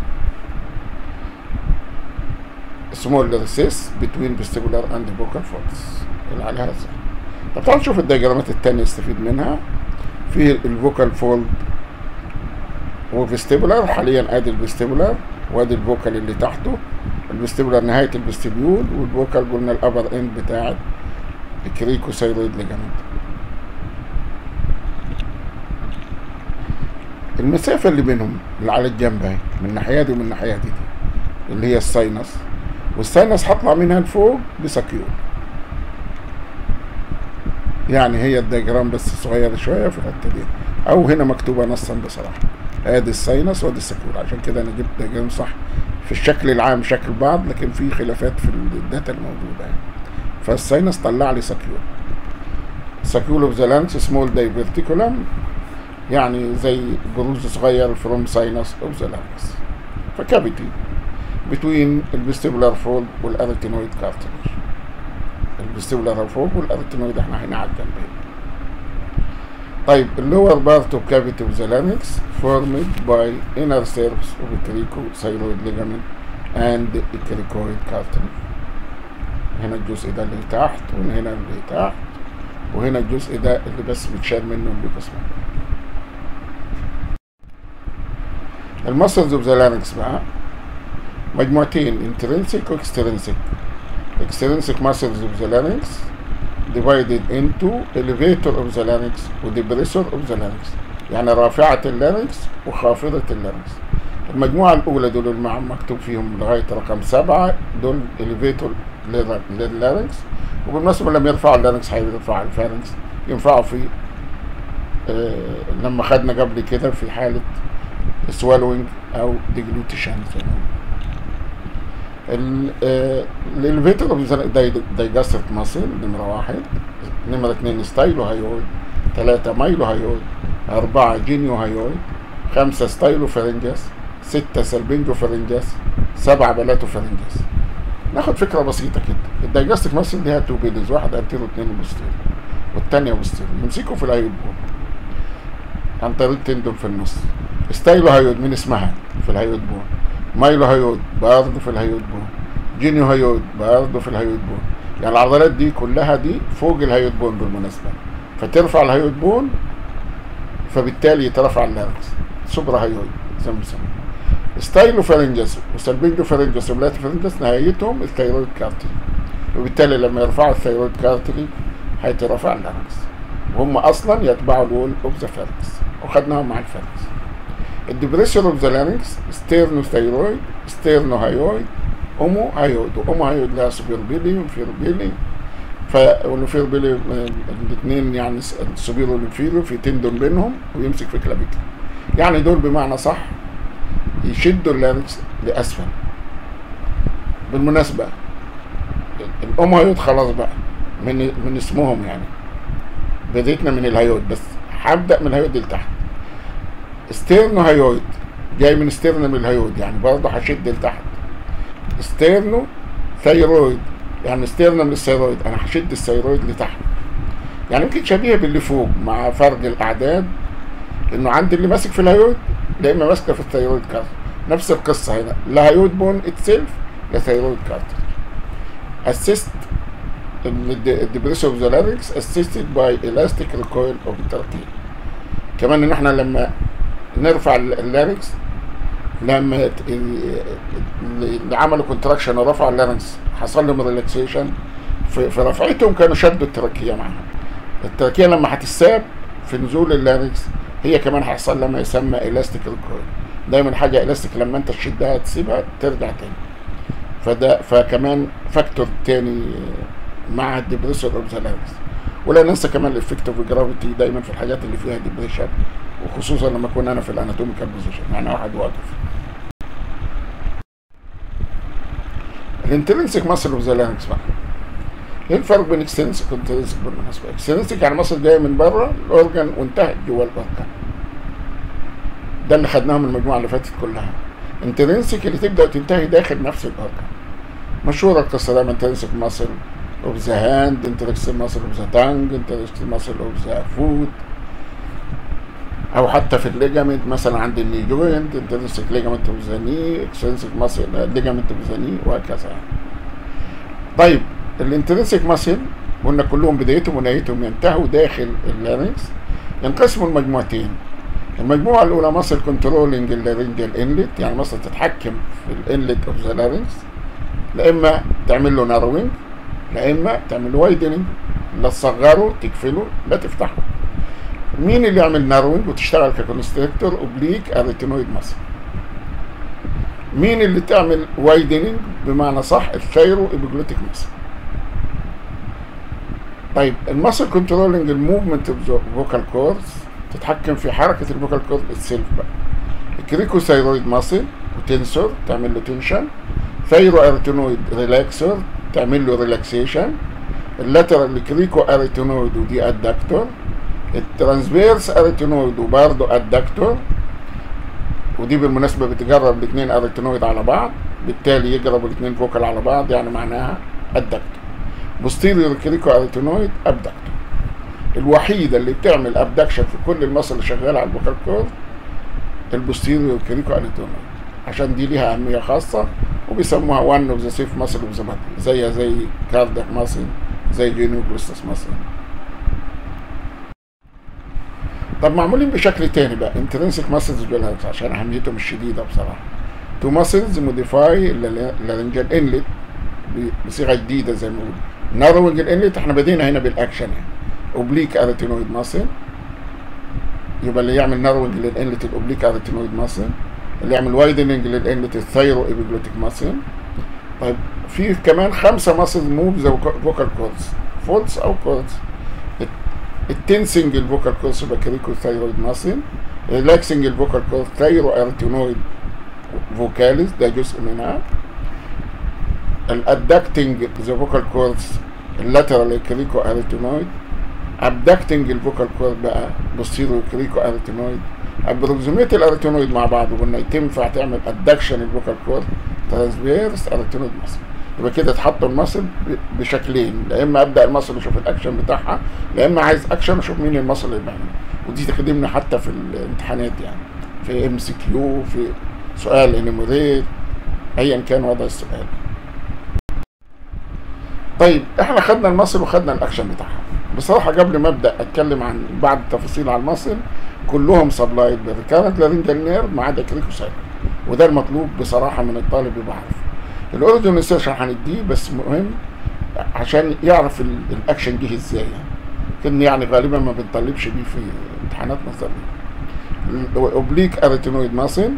small recess between vestibular and vocal folds اللي عليها ازاي. طب تعالوا نشوف الدياجرامات التانية نستفيد منها. في الفوكال فولد وفيستيبولار، حاليا ادي الفيستيبولار وادي الفوكال اللي تحته. الفيستيبولار نهاية الفيستيبيول، والفوكال قلنا الابر اند بتاعت الكريكوثايرويد ليجامنت. المسافة اللي بينهم اللي على الجنب اهي من الناحية دي ومن الناحية دي اللي هي الساينس، والساينس هطلع منها لفوق بسكيول. يعني هي الدياجرام بس صغير شويه في الحته دي، او هنا مكتوبه نصا بصراحه. ادي الساينس وادي السكيول، عشان كده انا جبت دياجرام صح في الشكل العام شكل بعض، لكن في خلافات في الداتا الموجوده يعني. فالساينس طلع لي سكيول. سكيول اوف ذا لانس سمول دايفرتيكولم، يعني زي بروز صغير فروم ساينس اوف ذا لانس. فكافيتي بتوين الفيستيبولار فولد والاريتينويد كارتلج. الفيستيبولار فوق والاريتينويد احنا هنا على الجنبين. طيب اللور بارت اوف كافيتي اوف ذا لارynx formed by inner surface of the cricothyroid ligament and the cricoid cartilage. هنا الجزء ده اللي تحت، وهنا اللي تحت، وهنا الجزء ده اللي بس بتشال منه الليكوس. المسلز اوف ذا لارynx بقى مجموعتين intrinsic و extrinsic. extrinsic muscles of the larynx divided into elevator of the larynx و depressor of the larynx، يعني رافعة اللارynx وخافضة اللارynx. المجموعة الأولى دول اللي مكتوب فيهم لغاية رقم 7 دول elevator لللارynx، وبالمناسبة لما يرفعوا اللارynx هيرفعوا الفارنكس، ينفعوا في لما خدنا قبل كده في حالة swallowing أو deglutition. الالفيتور اوف دايجاستريك ماسل نمرة 1، نمرة 2 ستايلو هايويد، 3 مايلو هايويد، 4 جينيو هايويد، 5 ستايلو فارنجس، 6 سلبنجو فارنجس، 7 بلاتو فارنجس. ناخد فكرة بسيطة كده. الدايجاستريك ماسل ليها 2 بيلز، واحد انتيرو و2 بوستيرو، والتانية بوستيرو، يمسكوا في الايبول عن طريق تندون في النص. ستايلو هايود من اسمها في الهايود بون، مايلو هايود برضه في الهايود بون، جينيو هايود برضه في الهايود بون. يعني العضلات دي كلها دي فوق الهايود بون بالمناسبة، فترفع الهايود بون فبالتالي يترفع اللاركس سوبرا هايود زي ما بيسموه. ستايلو فارنجس وسلبينجو فارنجس وبلاتو فارنجس نهايتهم الثيرويد كارتري، وبالتالي لما يرفعوا الثيرويد كارتري هيترفع اللاركس، وهم اصلا يتبعوا الوول اوف ذا فارنكس وخدناهم مع الفارنكس. الدبريشن اوف ذا لارنكس ستيرنو ثيرويد، ستيرنو هايويد، اومو هايويد. واومو هايويد لها سوبر بيلي وانفيرو بيلي، والانفيرو بيلي الاثنين يعني السوبيرو والانفيرو في تندون بينهم ويمسك في كلابيكل. يعني دول بمعنى صح يشدوا اللارنكس لاسفل. بالمناسبه الاومو هايويد خلاص بقى من اسمهم، يعني بديتنا من الهايويد بس هبدا من الهايويد لتحت. ستيرنو هايويد جاي من ستيرنو من الهايويد، يعني برضه هشد لتحت. ستيرنو ثيرويد يعني ستيرنو من الثيرويد، انا هشد الثيرويد لتحت. يعني يمكن شبيه باللي فوق مع فرق الاعداد، انه عند اللي ماسك في الهايويد لا اما ماسكه في الثيرويد كارتر. نفس القصه هنا، لا هايويد بون اتسيلف لا ثيرويد كارتر. اسيست الدبريشن اوف ذا لارنكس اسيستد باي الاستيك ريكويل اوف التركيب. كمان ان احنا لما نرفع اللارنكس، لما اللي عملوا كونتراكشن ورفعوا اللارنكس حصل لهم ريلاكسيشن في رفعتهم، كانوا شدوا التركيه معاها. التركيه لما هتساب في نزول اللارنكس هي كمان هيحصل لها ما يسمى الاستيك ريكويل. دايما حاجه الاستيك لما انت تشدها تسيبها ترجع تاني، فكمان فاكتور تاني مع الدبريشن اوف ذا لارنكس. ولا ننسى كمان الافكت اوف جرافيتي دايما في الحاجات اللي فيها ديبريشن، وخصوصا لما كنا انا في الاناتوميكال بوزيشن، يعني واحد واقف. الانترنسيك ماسل اوف ذا لارنكس بقى، ايه الفرق بين اكسترنسيك وانترنسيك بالمناسبه؟ اكسترنسيك يعني ماسل جايه من بره الاورجن وانتهت جوه الاورجن، ده اللي خدناه من المجموعه اللي فاتت كلها. انترنسيك اللي تبدا وتنتهي داخل نفس الاورجن. مشهوره القصه ده، انترنسيك ماسل اوف ذا هاند، انترنسيك ماسل اوف ذا تانج، انترنسيك ماسل اوف ذا فوت، او حتى في الليجامنت مثلا عند الني جوينت انترنسيك ليجامنت اوف ذا ني، اكسترنسيك ماسل ليجامنت اوف ذا ني، وهكذا. طيب الانترنسيك ماسل قلنا كلهم بدايتهم ونهايتهم ينتهوا داخل اللارنكس. ينقسموا لمجموعتين. المجموعه الاولى ماسل كنترولنج اللارنجال انلت، يعني ماسل تتحكم في الانلت اوف ذا لارنكس، لا اما تعمل له ناروينج لا اما تعمل له وايدنج، لا تصغره تقفله لا تفتحه. مين اللي يعمل ناروينج وتشتغل ككونستريكتور؟ اوبليك اريتينويد ماسل. مين اللي تعمل وايدنج بمعنى صح؟ الثايرو ايبيجلوتيك ماسل. طيب الماسل كنترولنج الموفمنت اوف ذا فوكال كوردز، تتحكم في حركه الفوكال كورد اتسيلف بقى. الكريكو ثايرويد ماسل وتنسور تعمل له تنشن، ثايرو اريتينويد ريلاكسور تعمل له ريلاكسيشن، اللاترال كريكو اريتينويد ودي ادكتور، الترانسفيرس اريتينويد وبرضه ادكتور، ودي بالمناسبه بتجرب الاثنين اريتينويد على بعض، بالتالي يجربوا الاثنين فوكال على بعض، يعني معناها ادكتور. بوستيريور كريكو اريتينويد ابدكتور. الوحيده اللي بتعمل ابدكشن في كل المصل اللي شغاله على الفوكال كورد البوستيريور كريكو اريتينويد، عشان دي ليها اهميه خاصه، وبيسموها وان اوف ذا سيف ماسل اوف ذا بادي، زي كاردياك ماسل، زي جينيوكلوستس ماسل. طب معمولين بشكل تاني بقى انترنسيك ماسلز بالهرس عشان اهميتهم الشديده بصراحه. تو ماسلز موديفاي اللارنجال انلت بصيغه جديده زي ما بنقول. ناروينج الانلت احنا بدينا هنا بالاكشن يعني. اوبليك اريتينويد ماسل، يبقى اللي يعمل ناروينج للانلت الاوبليك اريتينويد ماسل، اللي يعمل وايدنينج للانلت الثايرو ايبيجلوتيك ماسل. طيب في كمان 5 ماسل موف ذا فوكال كوردز، فولز او كوردز. التنسنج الفوكال كورد يبقى كريكو ثايرويد ماسل، ريلاكسنج الفوكال كورد ثايرو اريتينويد فوكاليس، ده جزء منها. الادكتنج ذا فوكال كوردز اللاترال كريكو اريتينويد، ابدكتنج الفوكال كورد بقى بوستيريو كريكو اريتينويد. ابروكسيميت الاريتينويد مع بعض وقلنا تنفع تعمل ادكشن الفوكال كورد ترانسفيرس اريتينويد ماسل. يبقى كده اتحطوا الماسل بشكلين، لا اما ابدا الماسل واشوف الاكشن بتاعها، لا اما عايز اكشن واشوف مين الماسل اللي بعمله. ودي تخدمنا حتى في الامتحانات يعني في MCQ، في سؤال انيموريت، ايا كان وضع السؤال. طيب احنا خدنا المصل وخدنا الاكشن بتاعها. بصراحه قبل ما ابدا اتكلم عن بعض التفاصيل على المصل، كلهم سبلايد بالريكارنت لارنجال نيرف ما عدا كريكوسايلر، وده المطلوب بصراحه من الطالب يبقى عارفه. الاوريجن انسيرشن هنديه بس مهم عشان يعرف الاكشن جه ازاي، لكن يعني غالبا ما بنطلبش بيه في امتحانات نظريه. الاوبليك اريتينويد ماسل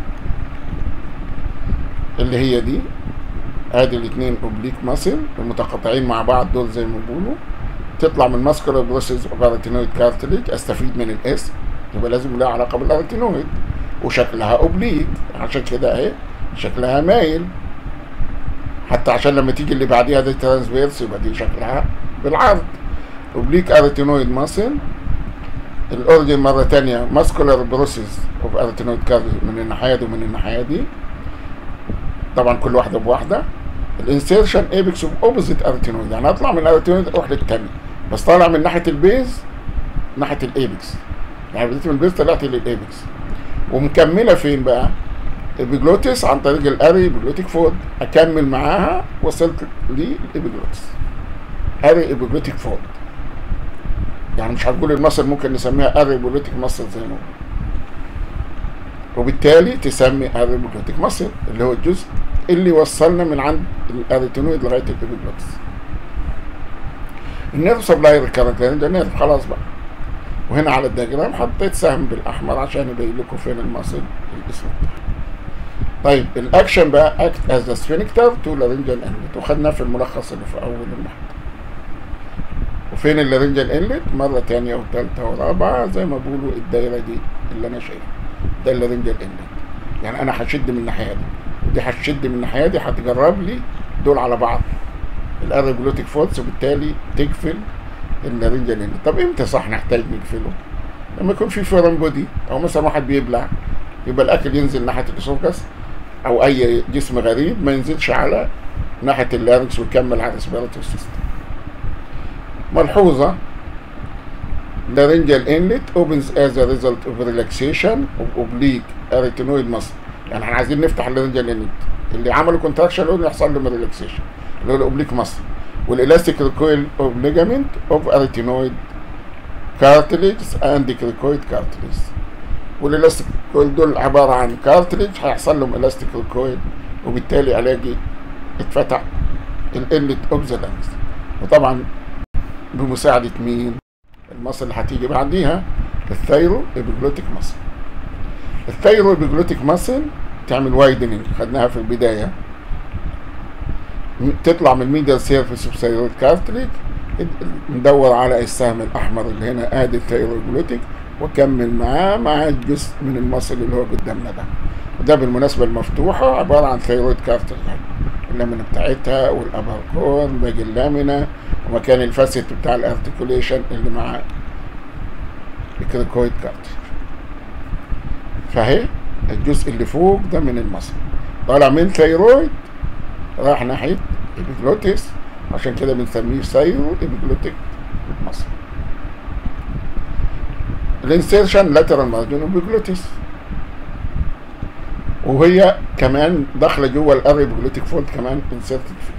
اللي هي دي، ادي الاثنين اوبليك ماسل المتقاطعين مع بعض دول زي ما بيقولوا، تطلع من ماسكولار بروسيس اوف اريتينويد كارتليج. استفيد من الاس، يبقى لازم لها علاقه بالاريتينويد، وشكلها اوبليك عشان كده اهي شكلها مايل، حتى عشان لما تيجي اللي بعديها دي ترانسفيرس يبقى دي شكلها بالعرض. اوبليك اريتينويد ماسل. الاورجن مره ثانيه ماسكولار بروسيس اوف اريتينويد كارتليج من الناحيه دي ومن الناحيه دي، طبعا كل واحده بواحده. الانسيرشن ايبكس اوف اوبوزيت اريتينويد، يعني اطلع من الاريتينويد اروح للثاني، بس طالع من ناحيه البيز ناحيه الايبكس، يعني بديت من البيز طلعت للايبكس. ومكمله فين بقى؟ الابيجلوتس عن طريق الاري ابيجلوتيك فولد، اكمل معاها وصلت للابيجلوتس، اري ابيجلوتيك فولد. يعني مش هنقول المصل ممكن نسميها اري ابيجلوتيك مصل زي ما هو، وبالتالي تسمي اري ابيجلوتيك مصل اللي هو الجزء اللي وصلنا من عند الاريتينويد لغايه الابيجلوتس. النيرف سبلاي ريكارنت لارنجال نيرف خلاص بقى. وهنا على الدياجرام حطيت سهم بالاحمر عشان يبين لكم فين المصل الاسم بتاعها. طيب الاكشن بقى اكت از سفينكتر تو لارنجال انلت، وخدناه في الملخص اللي في اول المحاضره. وفين اللارنجال انلت؟ مره ثانيه وثالثه ورابعه زي ما بيقولوا الدايره دي اللي انا شايفها، ده اللارنجال انلت. يعني انا هشد من الناحيه دي ودي هتشد من الناحيه دي، هتجرب لي دول على بعض الاريبلوتيك فولس، وبالتالي تقفل اللارنجال انلت. طب امتى صح نحتاج نقفله؟ لما يكون في فورم بودي، او مثلا واحد بيبلع يبقى الاكل ينزل ناحيه الاسوفجس، او اي جسم غريب ما ينزلش على ناحيه اللارنكس ويكمل على الريسبيراتوري سيستم. ملحوظه: laryngeal inlet opens as a result of relaxation of oblique arytenoid muscle. يعني احنا عايزين نفتح اللارنجال انلت، اللي عملوا كونتراكشن يقول يحصل له ريلاكسيشن اللي هو الاوبليك ماسل، والالاستيك ريكويل اوف ليجامنت اوف اريتينويد كارتليج اند كريكويد كارتليج. والالاستيك ريكويل دول عباره عن كارتليج هيحصل لهم الاستيك ريكويل، وبالتالي الاقي اتفتح الانلت اوف ذا لانجز. وطبعا بمساعده مين؟ المصل اللي هتيجي بعديها الثايرو ابيجلوتيك ماسل. الثايرو ابيجلوتيك ماسل تعمل وايدنينج، خدناها في البدايه، تطلع من الميديال سيرفيس اوف ثايرويد كارتليج. ندور على السهم الاحمر اللي هنا، ادي الثايرو ابيجلوتيك، واكمل معاه مع الجزء من المصل اللي هو قدامنا ده. وده بالمناسبه المفتوحه عباره عن ثايرويد كارتليج، اللامينا بتاعتها والابر كورن باقي اللامينا ومكان الفاسيت بتاع الارتكوليشن اللي مع الكريكويد كارتليج. فاهي الجزء اللي فوق ده من المصل طالع من ثايرويد راح ناحيه ابيجلوتس، عشان كده بنسميه ثايرو ابيجلوتيك مصل. الانسيرشن لاترال مارجن ابيجلوتس، وهي كمان داخله جوه الاري ابيجلوتيك فولد كمان انسيرتد فيه.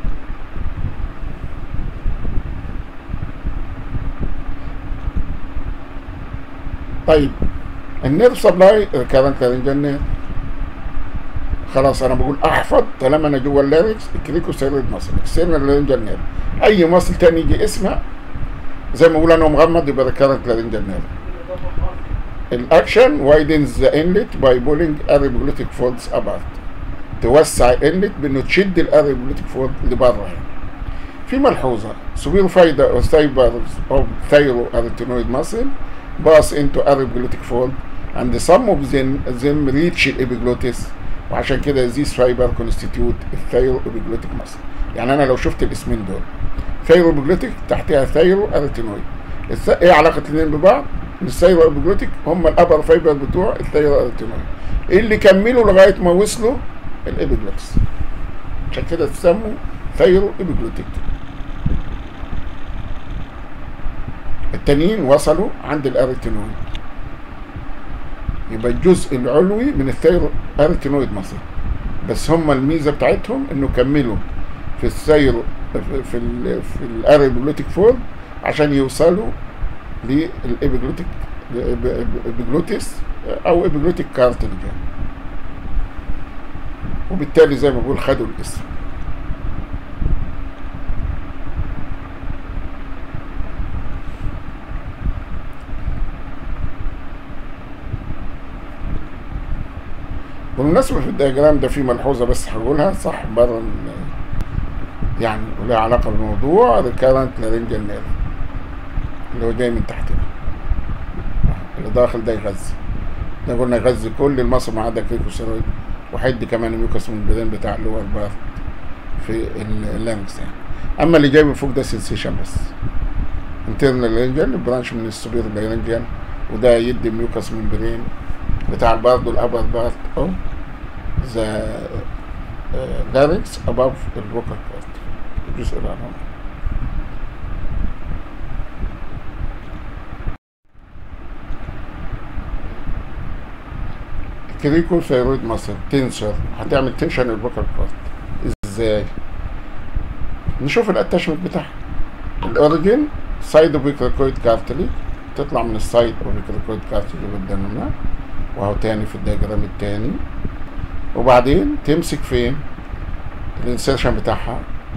طيب النيرف سبلاي ريكارنت لارنجال نيرف، خلاص انا بقول احفظ طالما انا جوه اللارنكس الكريكوسيرويد ماسل، اكسترنال لارنجال نيرف. اي ماسل تاني يجي اسمه زي ما بقول انا مغمض يبقى ريكارنت لارنجال نيرف. الاكشن وايدنز ذا انلت باي بولينج اريبوليتيك فولدز ابارت، توسع الانلت بانه تشد الاريبوليتيك فولد لبره. في ملحوظه: سوبيرو فايدا او فايبرز اوف ثايرو اريتينويد ماسل باس انتو اريبوليتيك فولد and some of them reach الابيجلوتس، وعشان كده these fiber constitute الثايرو ابيجلوتيك ماسل. يعني انا لو شفت الاسمين دول ثايرو ابيجلوتيك تحتها ثايرو اريتينويد، ايه علاقه الاثنين ببعض؟ الثايرو ابيجلوتيك هم الابر فايبر بتوع الثايرو اريتينويد اللي كملوا لغايه ما وصلوا الابيجلوتس، عشان كده تسموا ثايرو ابيجلوتيك. التانيين وصلوا عند الاريتينويد، يبقى الجزء العلوي من الثيرو اريتينويد ماسل، بس هم الميزه بتاعتهم انه كملوا في الثيرو في الاريبيجلوتيك فورم عشان يوصلوا للابيجلوتيك ابيجلوتيس او ابيجلوتيك كارتلج، وبالتالي زي ما بقول خدوا الاسم. بالمناسبة في الدياجرام ده في ملحوظة بس هقولها صح بره يعني ولها علاقة بالموضوع. recurrent laryngeal nerve اللي هو جاي من تحتنا اللي داخل ده يغذي، ده قلنا يغذي كل المصل ما عدا كريكوسيرويد، وهيدي كمان الميوكس من البدن بتاع اللور بارت في اللانكس يعني. اما اللي جاي من فوق ده سنسيشن بس، internal laryngeal برانش من السوبير laryngeal، وده يدي ميوكس من البدن بتاع برضه الابر بارت او ذا لارynx above الفوكال كورد الجزء الامامي. الكريكو ثيرويد ماسل تنشر هتعمل تنشن الفوكال كورد ازاي؟ نشوف الاتاشمنت بتاعها. الاوريجين سايد اوبيكريكويد كارتلي، تطلع من السايد اوبيكريكويد كارتلي قدامنا وهو تاني في الدياجرام التاني، وبعدين تمسك فين الانسيرشن بتاعها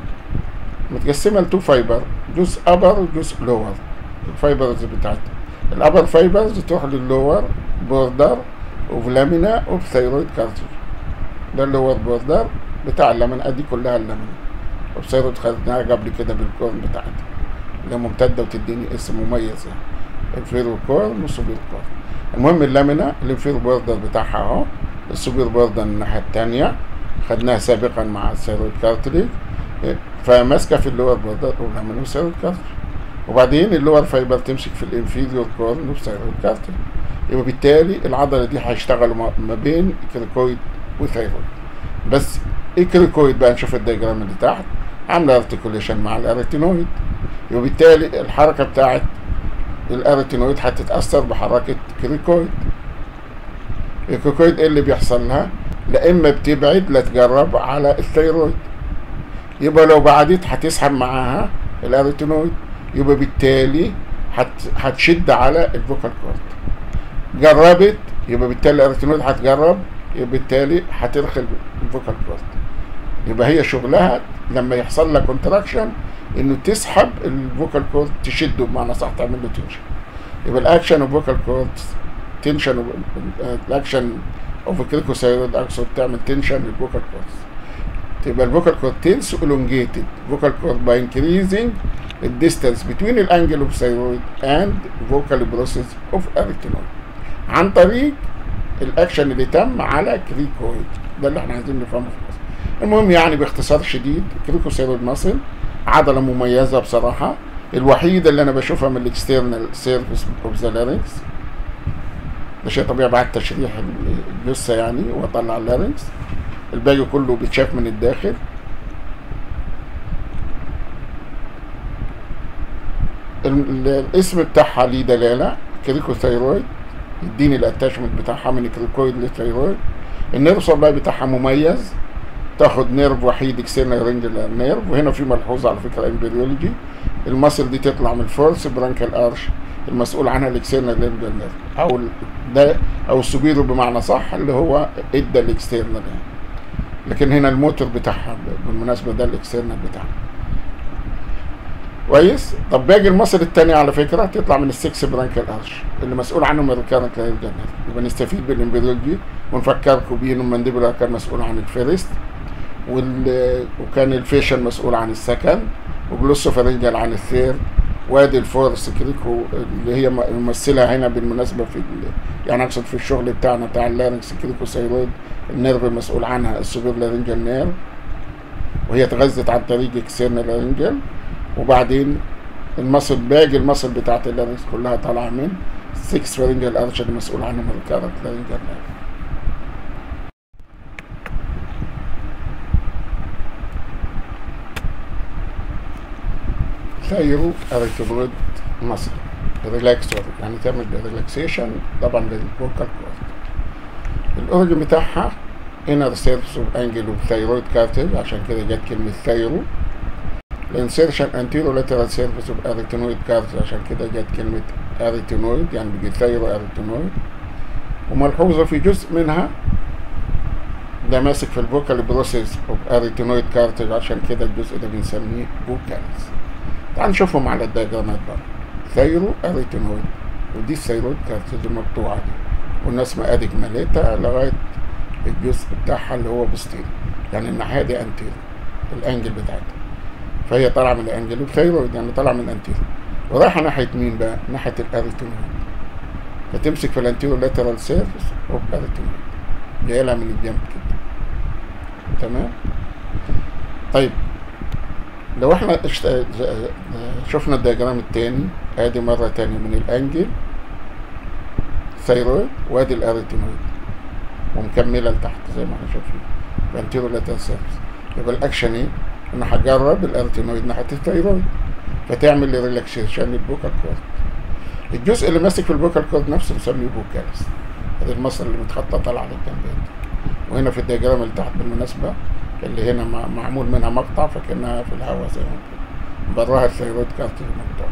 متقسمه لتو فايبر، جزء ابر وجزء لور. الفايبرز بتاعتها الابر فايبرز تروح لللور بوردر اوف لامينا اوف ثيرويد كارتلج، ده اللور بوردر بتاع اللامينا دي كلها اللامينا اوف ثيرويد خدناها قبل كده بالكورن بتاعتها اللي ممتده وتديني اسم مميز يعني الفيرو كورن والسوبر كورن. المهم اللامينا الانفيرو بوردر بتاعها اهو، السوبر بوردر الناحيه الثانيه خدناها سابقا مع الثيرويد كارتلج، فماسكه في اللور بوردر واللامينا والثيرويد كارتلج، وبعدين اللور فايبر تمسك في الانفيريور كورن والثيرويد كارتلج. يبقى بالتالي العضله دي هيشتغلوا ما بين الكريكويد والثيرويد. بس الكريكويد بقى نشوف الدياجرام اللي تحت عامله ارتكوليشن مع الاريتينويد، يبقى بالتالي الحركه بتاعت الاريتينويد هتتاثر بحركه كريكويد. الكريكويد ايه اللي بيحصل لها؟ لا اما بتبعد لا تجرب على الثيرويد، يبقى لو بعدت هتسحب معاها الاريتينويد، يبقى بالتالي هتشد على الفوكال كورد. جربت يبقى بالتالي الاريتينويد هتجرب، يبقى بالتالي هتدخل الفوكال كورد. يبقى هي شغلها لما يحصل لها كونتراكشن انه تسحب الفوكال كورد تشده بمعنى صح، تعمل له تنشن. يبقى الاكشن اوف فوكال كورد تنشن، الاكشن اوف كريكوثايرويد اقصد تعمل تنشن للفوكال كورد. تبقى الفوكال كورد تنس elongated vocal cord by increasing the distance between the angle of thyroid and vocal process of arytenoid عن طريق الاكشن اللي تم على كريكويد. ده اللي احنا عايزين نفهمه في مصر. المهم يعني باختصار شديد كريكوثايرويد ماسل عضله مميزه بصراحه، الوحيده اللي انا بشوفها من الاكسترنال سيرفيس اوف ذا لارynx. ده شيء طبيعي بعد تشريح الجثه يعني واطلع اللارynx، الباقي كله بيتشاف من الداخل. الاسم بتاعها ليه دلاله، كريكوثايرويد يديني الاتاشمنت بتاعها من الكريكويد للثايرويد. النيرف سبلاي بتاعها مميز، تاخد نيرف وحيد اكسترنال رينجلر نيرف. وهنا في ملحوظه على فكره امبريولوجي، المصل دي تطلع من الفورس برانكال ارش المسؤول عنها الاكسترنال رينجلر نيرف او ده او السوبيرو بمعنى صح اللي هو ادى الاكسترنال يعني. لكن هنا الموتور بتاعها بالمناسبه ده الاكسترنال بتاعها كويس. طب باقي المصل الثانيه على فكره تطلع من السكس برانكال ارش اللي مسؤول عنه من الريكارنت رينجلر نيرف. يبقى نستفيد بالامبريولوجي ونفكركم بيه ان المانديبولار كان مسؤول عن الفيرست، وكان الفيشن مسؤول عن السكند، وجلوسوفارينجال عن الثيرد، وادي الفورس كريكو اللي هي ممثلها هنا بالمناسبه في يعني اقصد في الشغل بتاعنا بتاع اللارنكس كريكوثايرويد النيرف المسؤول عنها السوبر لارنجال نيرف، وهي اتغذت عن طريق اكسترنال لارنجال. وبعدين المصل باقي المصل بتاعت اللارنكس كلها طالعه من 6 فارنجال ارش اللي مسؤول عنه من الكارنت لارنجال نيرف. ثايرو اريتينويد ماسل ريلاكسور يعني تعمل ريلاكسيشن طبعا للفوكال كورد. الاوريجن بتاعها inner surface of angle of thyroid cartilage، عشان كده جت كلمة ثايرو. الانسيرشن anterolateral surface of arytenoid cartilage، عشان كده جت كلمة arytenoid، يعني بيجي ثايرو arytenoid. وملحوظة في جزء منها ده ماسك في الفوكال بروسيس اوف اريتينويد كارتج، عشان كده الجزء ده بنسميه فوكالز. تعال نشوفهم على الدياجرامات بقى. ثايرو اريتينويد، ودي الثايرويد كارتج المقطوعة دي، والناس مقادك مليتها لغاية الجزء بتاعها اللي هو بوستيريور، يعني الناحية دي انتيريور الانجل بتاعتها، فهي طالعة من الانجل الثايرويد، يعني طالعة من الانتيريور ورايحة ناحية مين بقى؟ ناحية الاريتينويد، فتمسك في الانتيريور لاترال سيرفيس اوف اريتينويد، جايه لها من الجنب كده. تمام. طيب لو احنا شفنا الدياجرام التاني، ادي مرة تانية من الانجل ثايرويد وادي الاريتينويد ومكملة لتحت زي ما احنا شايفين الانتيرو لاترال سيرفيس. يبقى الاكشن ايه؟ انا هجرب الاريتينويد ناحية الثايرويد فتعمل لي ريلاكسيشن للبوكال كورد. الجزء اللي ماسك في البوكال كورد نفسه بنسميه بوكالس، هذه المصل اللي متخططة على الجنبين. وهنا في الدياجرام اللي تحت بالمناسبة اللي هنا معمول منها مقطع فكأنها في الهواء زي ما قلت، براها الثايرويد كارتج مقطوع.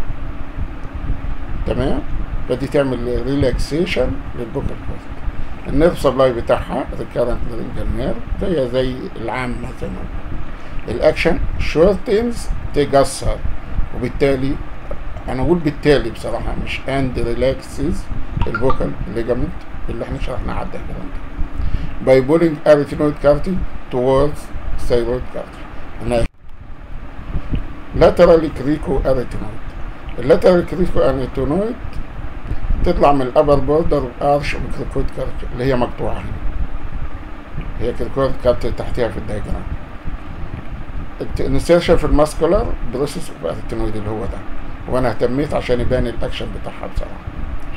تمام. فدي تعمل ريلاكسيشن للبوكال كورد. النيرف سبلاي بتاعها ريكارنت لارنجال نيرف زي العام مثلا. الاكشن شورتنز تجسر، وبالتالي انا اقول بالتالي بصراحه مش اند ريلاكسز الفوكال ليجامنت اللي احنا شرحنا على الدياجرام ده by pulling arytenoid cartilage towards thyroid cartilage. هنا lateral cricoarytenoid. اللاترال cricoarytenoid تطلع من الابر بوردر ارش والكريكويد كارتج اللي هي مقطوعه هنا، هي كريكويد كارتج تحتها في الدياجرام. الانسيرشن في الماسكولار بروسيس اوف اريتينويد اللي هو ده، وانا اهتميت عشان يبان الاكشن بتاعها بصراحه.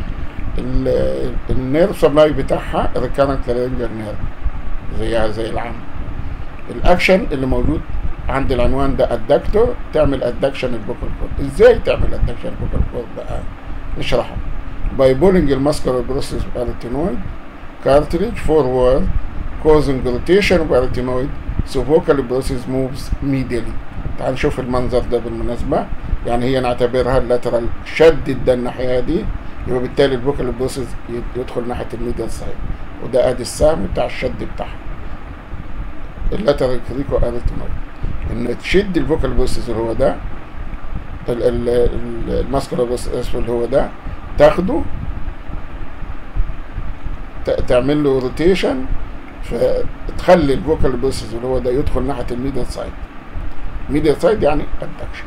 النيرف سبلاي بتاعها ريكارنت لارنجال نيرف زيها زي العام. الاكشن اللي موجود عند العنوان ده ادكتور، تعمل ادكشن البوكال كورد. ازاي تعمل ادكشن البوكال كورد بقى؟ نشرحها. باي بولينج الماسكولار بروسيس اوف اريتينويد كارتريج فورورد causing rotation of arytenoid so vocal process moves medially. تعال نشوف المنظر ده بالمناسبة، يعني هي نعتبرها اللاترال شدت ده الناحية دي، يبقى بالتالي الفوكال بروسيس يدخل ناحية الميديال سايد، وده ادي السهم بتاع الشد بتاعها. اللاترال كريكو اريتينويد ان تشد الفوكال بروسيس اللي هو ده، الماسكولار بروسيس اللي هو ده، تاخده تعمل له روتيشن فتخلي الفوكال بروسيس اللي هو ده يدخل ناحيه الميديال سايد. ميديال سايد يعني ادكشن.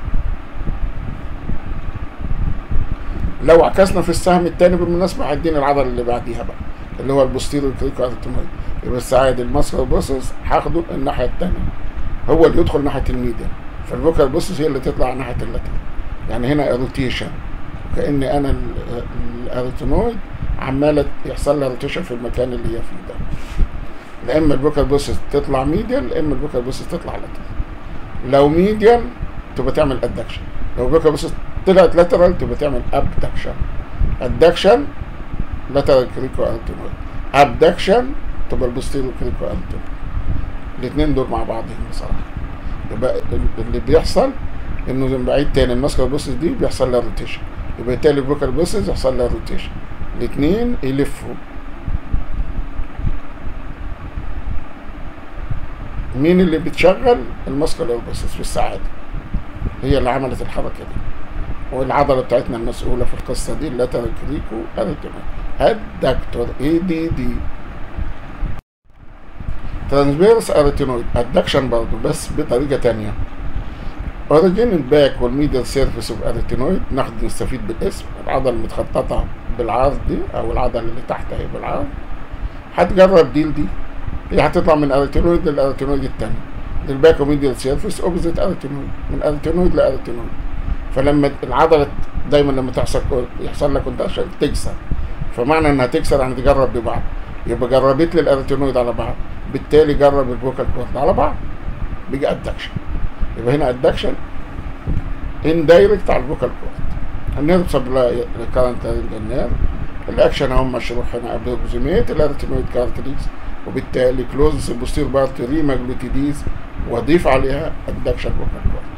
لو عكسنا في السهم الثاني بالمناسبه هيدينا العضله اللي بعديها بقى اللي هو البوستيريور كريكو اريتينويد، يبقى الساعد الماسكولار بروسيس هاخده الناحيه الثانيه، هو اللي يدخل ناحيه الميديال، فالفوكال بروسيس هي اللي تطلع ناحيه اللاترال. يعني هنا روتيشن، كأن انا الاريتينويد عماله يحصل لها روتيشن في المكان اللي هي فيه ده. لا اما الفوكال بروسيس تطلع ميديال، لا اما الفوكال بروسيس تطلع لاترال. لو ميديال تبقى تعمل ادكشن، لو الفوكال بروسيس طلعت لاترال تبقى تعمل ابدكشن. ادكشن لاترال كريكو اريتينويد، ابدكشن تبقى البوستيريور كريكو اريتينويد. الاثنين دول مع بعضهم بصراحه. يبقى اللي بيحصل انه زي ما بعيد تاني الماسكولار بروسيس دي بيحصل لها روتيشن، يبقى بالتالي الفوكال بروسيس يحصل لها روتيشن، الاثنين يلفوا. مين اللي بتشغل؟ الماسكولار بروسيس في الساعات هي اللي عملت الحركه دي، والعضله بتاعتنا المسؤوله في القصه دي اللاترال كريكو اريتينويد الدكتور اي دي دي. ترانسفيرس اريتينويد ادكشن برضه بس بطريقه ثانيه. اوريجين الباك والميديال سيرفيس اوف اريتينويد، ناخد نستفيد بالاسم. العضله المتخططه بالعرض دي او العضله اللي تحت اهي بالعرض، هتجرب دي لدي، هي هتطلع من اريتينويد للاريتينويد الثاني، للباك وميديال سيرفيس اوبزيت اريتينويد، من اريتينويد لاريتينويد. فلما العضله دايما لما يحصل لك كونتراكشن تكسر، فمعنى انها تكسر يعني تجرب ببعض، يبقى جربت لي الاريتينويد على بعض، بالتالي جرب الفوكال كورد على بعض، بيجي ادكشن. يبقى هنا ادكشن اندايركت على الفوكال كورد. النيرف سبلاي ريكارنت لارنجال نيرف الاكشن اهو مشروح هنا ابروكسيميت الارتينويد كارتريج، وبالتالي كلوزس البوستير بارت ريماجلوتيديز، واضيف عليها ادكشن فوكال كورد.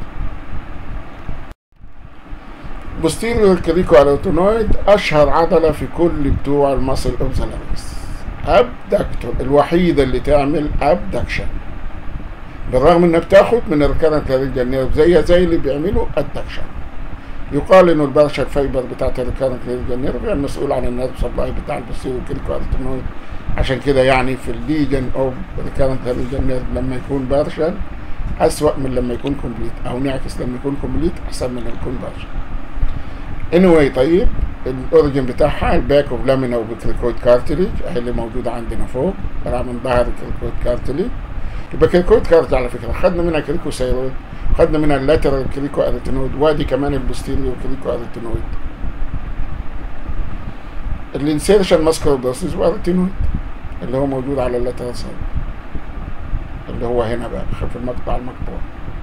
بوستيريور كريكو اروتينويد اشهر عضله في كل بتوع المصل اوف ذا لارynx، ابدكتور الوحيده اللي تعمل ابدكشن، بالرغم انها بتاخد من الريكارنت لارنجال نيرف زيها زي اللي بيعملوا ادكشن. يقال انه البارشال فايبر بتاعت الريكارنت لارنجال نيرف يعني مسؤول عن النيرف سبلاي بتاع البوستيريور كريكو اروتينويد، عشان كده يعني في الليجن اوف ريكارنت لارنجال نيرف لما يكون بارشال اسوأ من لما يكون كومبليت، او نعكس لما يكون كومبليت احسن من لما يكون بارشال. anyway طيب الاوريجن بتاعها الباك اوف لامينا وبكريكويد كارتليج اهي اللي موجوده عندنا فوق، طالعه من ظهر الكريكويد كارتليج. يبقى كريكويد كارتليج على فكره خدنا منها كريكو سيرويد، خدنا منها اللاترال كريكو اريتينويد، وادي كمان البوستيريور كريكو اريتينويد. الانسيرشن ماسكولار بروسيس واريتينويد اللي هو موجود على اللاترال سايد، اللي هو هنا بقى في المقطع المقطوع.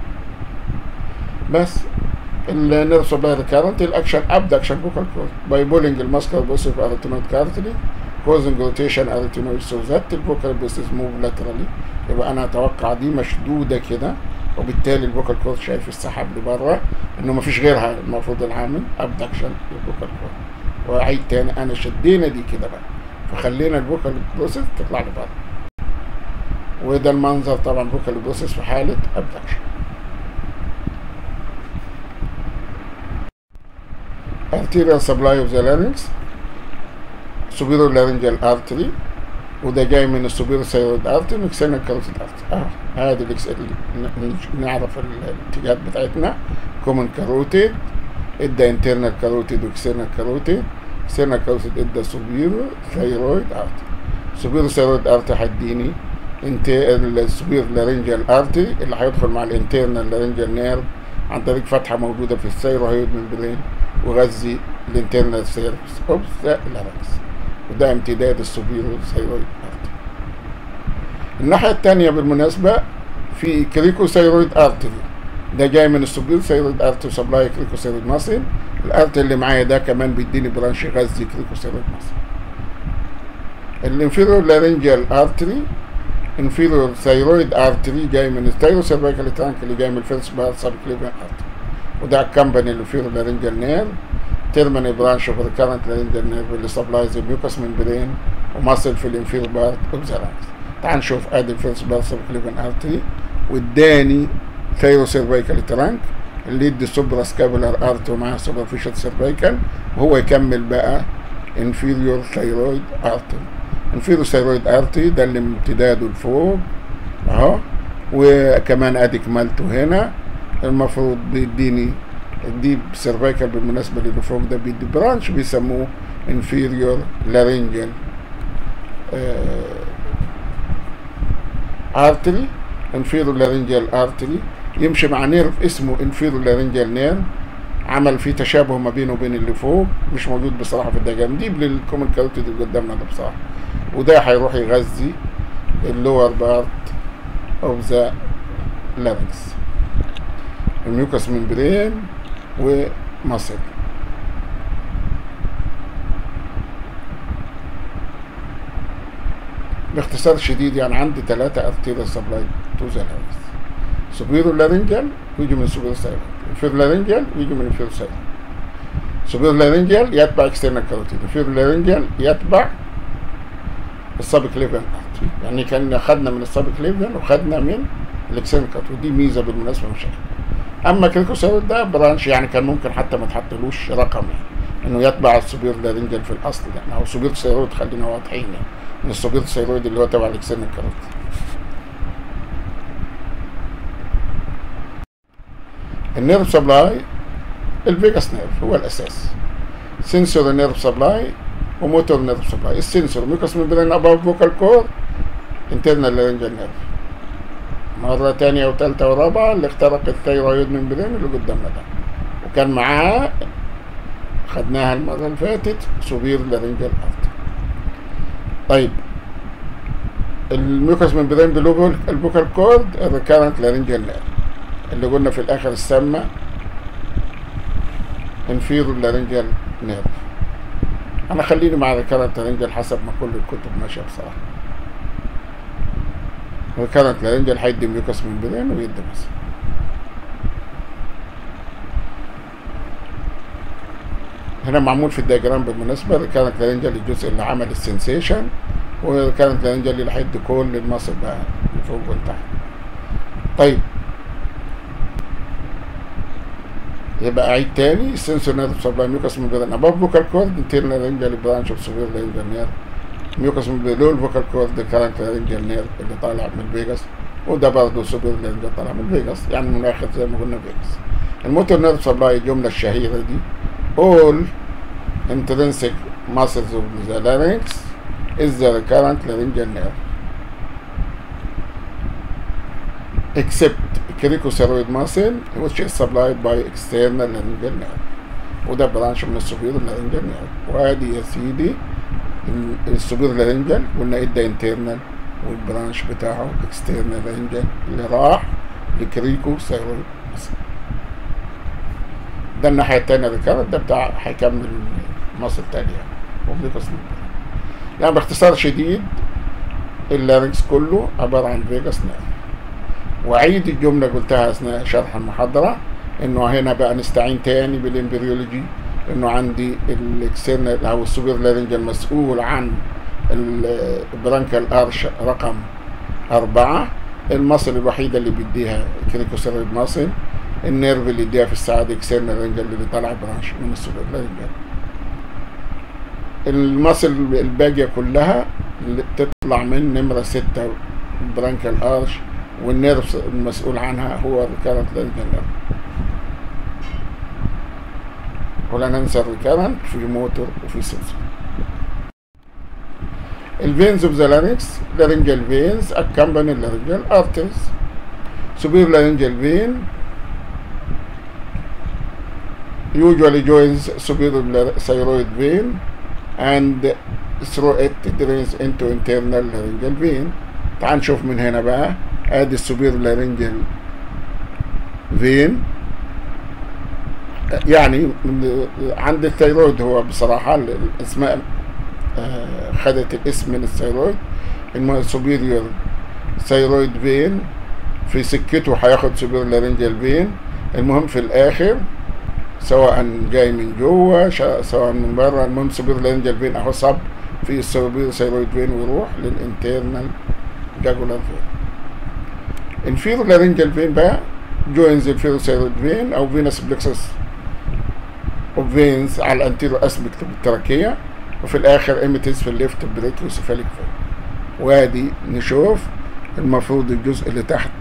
بس النيرف سبلاي ريكارنت الاكشن ابدكشن فوكال كورد باي بولينج الماسكولار بروسيس اريتينويد كارتليج causing rotation arytenoid so that الفوكال بروسيس موف laterally. يبقى انا اتوقع دي مشدوده كده، وبالتالي الفوكال كورد شايف السحب لبره انه مفيش غيرها المفروض العامل ابدكشن للفوكال كورد. واعيد تاني، انا شدينا دي كده بقى فخلينا الفوكال بروسيس تطلع لبره، وده المنظر طبعا فوكال بروسيس في حاله ابدكشن. arterial supply of the larynx superior laryngeal artery، وده جاي من السوبيريور ثايرويد ارتري من external carotid artery. هذه نعرف الاتجاهات بتاعتنا common carotid ادى internal carotid و external carotid. external carotid ادى superior thyroid artery. superior thyroid artery هيديني السوبيريور laryngeal artery اللي هيدخل مع الانترنال laryngeal nerve عن طريق فتحه موجوده في الثايرويد ممبرين وغذي الانترنال سيرفس اوف ذا لارنكس، وده امتداد السوبيريور ثايرويد ارتري. الناحيه الثانيه بالمناسبه في كريكو ثايرويد ارتري، ده جاي من السوبيريور ثايرويد ارتري سبلاي كريكو ثايرويد ماسل. الارتري اللي معايا ده كمان بيديني برانش يغذي كريكو ثايرويد ماسل. الانفيريور لارنجال ارتري انفيريور ثايرويد ارتري جاي من الثايرو سيرفيكال ترانك اللي جاي من الفيرست بارت سب كليفيان ارتري، وده كمباني الانفيريور لارنجال نيرف تيرمينال برانش اوف ريكارنت لارنجال نيرف اللي سبلايز الميوكس ممبرين وماسل في الانفيريور بارت اوف ذا لارنكس. تعال نشوف ادي الفيرست بارت سب كليفيان ارتري، واداني ثايرو سيرفيكال ترانك اللي يدي سوبرا سكابولار ارتري ومعاه سوبرفيشال سيرفيكال، وهو يكمل بقى انفيريور ثايرويد ارتري. انفيريور ثايرويد ارتري ده اللي امتداده لفوق اهو، وكمان ادي كمالته هنا. المفروض بيديني دي سيرفيكال بالمناسبه اللي فوق ده بيدي برانش بيسموه انفيريور لارنجال ارتري. انفيريور لارنجال ارتري يمشي مع نيرف اسمه انفيريور لارنجال نيرف، عمل فيه تشابه ما بينه وبين اللي فوق، مش موجود بصراحه في الدياجرام دي للكومن كاروتيد اللي قدامنا ده بصراحه. وده هيروح يغذي اللور بارت اوف ذا لارنكس، الميوكس ممبرين وماسل. باختصار شديد يعني عندي 3 ارتيريال سبلاي تو ذا لارنكس. سوبيريور لارنجال يجي من سوبيريور ثايرويد، انفيريور لارنجال يجي من انفيريور ثايرويد. سوبيريور لارنجال يتبع اكسترنال كاروتيد، انفيريور لارنجال يتبع السب كليفيان ارتري. يعني كان خدنا من السب كليفيان وخدنا من الاكسترنال كاروتيد، ودي ميزه بالمناسبه مش عارف. اما كريكو ثايرويد ده برانش يعني كان ممكن حتى ما تحطلوش رقم يعني انه يتبع السوبيريور لارنجال في الاصل يعني، او سوبيريور ثايرويد خلينا واضحين يعني من السوبيريور ثايرويد اللي هو تبع الاكسترنال كاروتيد. النيرف سبلاي الفيجاس نيرف هو الاساس، سنسور نيرف سبلاي وموتور نيرف سبلاي. السنسور ميوكس ممبرين اباف فوكال كور انترنال لارنجال نيرف، مرة تانية وتالتة ورابعة اللي اخترق الثايرويد ممبرين اللي قدامنا ده، وكان معاها خدناها المرة اللي فاتت سوبير لارنجال ارتري. طيب الميوكس ممبرين بلو الفوكال كورد الريكارنت لارنجال نيرف اللي قلنا في الاخر السامة انفيرور لارنجال نيرف انا خليني مع الريكارنت لارنجال حسب ما كل الكتب ماشيه بصراحه. الريكارنت لارنجال هيدي ميوكس ممبرين ويدي بس. هنا معمول في الدياجرام بالمناسبه الريكارنت لارنجال الجزء اللي عمل السنسيشن، والريكارنت لارنجال اللي هيدي كل المصل بقى اللي فوق وتحت. طيب يبقى اعيد تاني السنسور نيرف سبلاي ميوكس ممبرين اباف فوكال كورد انترنال لارنجال برانش اوف سوبير لارنجال نيرف ميوكس ممبرين لو الفوكال كورد كارنت لارنجال نيرف اللي طالع من الفيجاس، وده برضه سوبير لارنجال طالع من الفيجاس، يعني من الاخر زي ما قلنا فيجاس. الموتور نيرف سبلاي الجمله الشهيره دي all intrinsic muscles of the larynx is the recurrent laryngeal nerve except cricothyroid muscle which is supplied by external laryngeal nerve، وده برانش من السوبير لارنجال نيرف. وادي يا سيدي السوبير لارنجال قلنا ادى انترنال والبرانش بتاعه اكسترنال لارنجال اللي راح لكريكوثيرويد muscle. ده الناحيه التانيه ريكارنت، ده بتاع هيكمل مصل تاني يعني. يعني باختصار شديد اللارنكس كله عباره عن فيجاس نيرف. واعيد الجمله قلتها اثناء شرح المحاضره انه هنا بقى نستعين تاني بالامبريولوجي، انه عندي الاكسترنال او السوبر لارنجال مسؤول عن البرانكال ارش رقم 4، المصل الوحيده اللي بيديها كريكوثيرويد ماسل، النيرف اللي يديها في الساعه اكسترنال لارنجال اللي طالع برانش من السوبر لارنجال. المصل الباقيه كلها اللي بتطلع من نمره 6 برانكال ارش، والنيرف المسؤول عنها هو الريكارنت لارنجال نيرف. ولا ننسى الريكارنت في موتور وفي سنسور. الفينز اوف ذا لارنكس لارنجال فينز accompany لارنجال arteries. superior laryngeal vein usually joins superior thyroid vein and through it drains into internal laryngeal vein. تعال نشوف من هنا بقى، ادي السوبير لارنجال فين، يعني عند الثيرويد هو بصراحة الاسماء خدت الاسم من الثيرويد. السوبيريور ثيرويد فين في سكته هياخد سوبير لارنجال فين. المهم في الاخر سواء جاي من جوه سواء من بره، المهم سوبير لارنجال فين اهو صب في السوبير ثيرويد فين ويروح للانترنال جاجولار فين. انفيرو لارنجال فين بقى جوينز الفيرو ثيرويد فين او فينس بلكسس اوف فينز على الانتيرو اسبكت بالتراكيه، وفي الاخر ايميتيز في الليفت بريكيوسيفاليك فين. وادي نشوف المفروض الجزء اللي تحت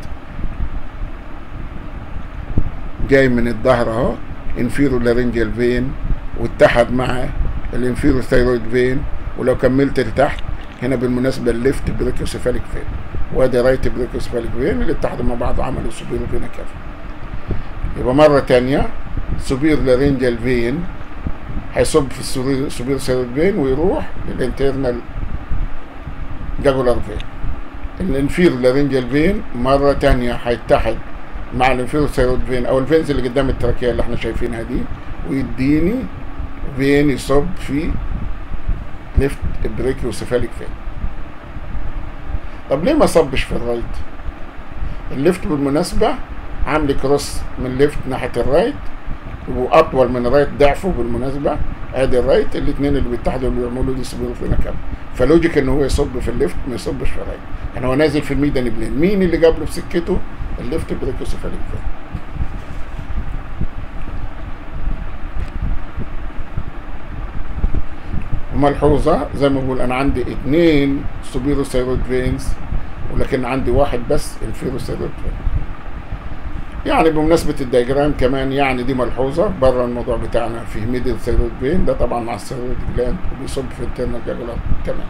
جاي من الظهر اهو انفيرو لارنجال فين واتحد مع الانفيرو ثيرويد فين، ولو كملت لتحت هنا بالمناسبه الليفت بريكيوسيفاليك فين، وادي رايت بريكيوسيفاليك فين اللي اتحدوا مع بعض وعملوا سوبيرو فينا كافا. يبقى مره تانيه سوبير لارنجال فين هيصب في السوبير ثيرويد فين ويروح للانترنال جاجولار فين. الانفير لارنجال فين مره تانيه هيتحد مع الانفير ثيرويد فين او الفينز اللي قدام التراكيه اللي احنا شايفينها دي، ويديني فين يصب في ليفت بريكيوسيفاليك فين. طب ليه ما صبش في الرايت؟ الليفت بالمناسبه عامل كروس من ليفت ناحيه الرايت واطول من الرايت ضعفه بالمناسبه. ادي الرايت الاثنين اللي بيتحدوا اللي بيعملوا دي سوبيرو فينا كام، فلوجيك ان هو يصب في الليفت ما يصبش في الرايت. يعني هو نازل في الميدان بلين، مين اللي جاب له في سكته؟ الليفت بريكيوسيفاليك فين. ملحوظه زي ما بقول انا عندي 2 سوبيرو ثيرويد فينز ولكن عندي واحد بس انفيرو ثيرويد فين. يعني بمناسبة الدياجرام كمان يعني دي ملحوظة بره الموضوع بتاعنا، في ميدل ثيرويد فين ده طبعا مع الثيرويد جلاند وبيصب في الانترنال جاجولار كمان.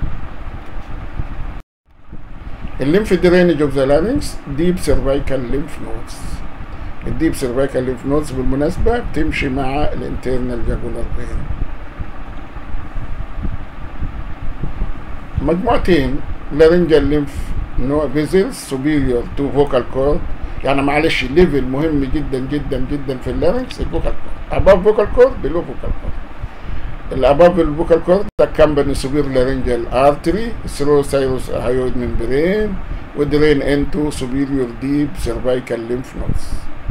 الليمف درينج اوف ذا لارنكس ديب سيرفايكال ليمف نودز. الديب سيرفايكال ليمف نودز بالمناسبة بتمشي مع الانترنال جاجولار فين. مجموعتين لارنجال ليمف فيزلز سوبيريور تو فوكال كورد، يعني معلش ليفل مهم جدا جدا جدا في اللارنكس الفوكال كورد، اباف فوكال كورد بلو فوكال كورد. الاباب البوكال كورد accompany superior laryngeal artery through thyroid membrane ودرين into superior deep cervical lymph nodes.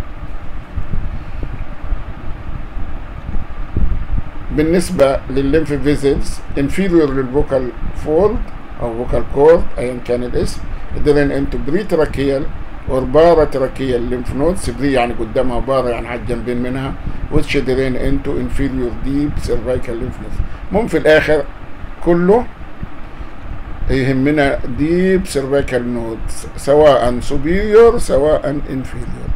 بالنسبة للليمف فيزلز inferior للفوكال فولد أو فوكال كورد أيا كان الاسم درين into بريتراكيال or باراتراكيال lymph nodes. بري يعني قدامها، بارا يعني على الجنبين منها، which درين into inferior deep cervical lymph nodes. المهم في الآخر كله يهمنا deep cervical nodes سواء superior سواء inferior.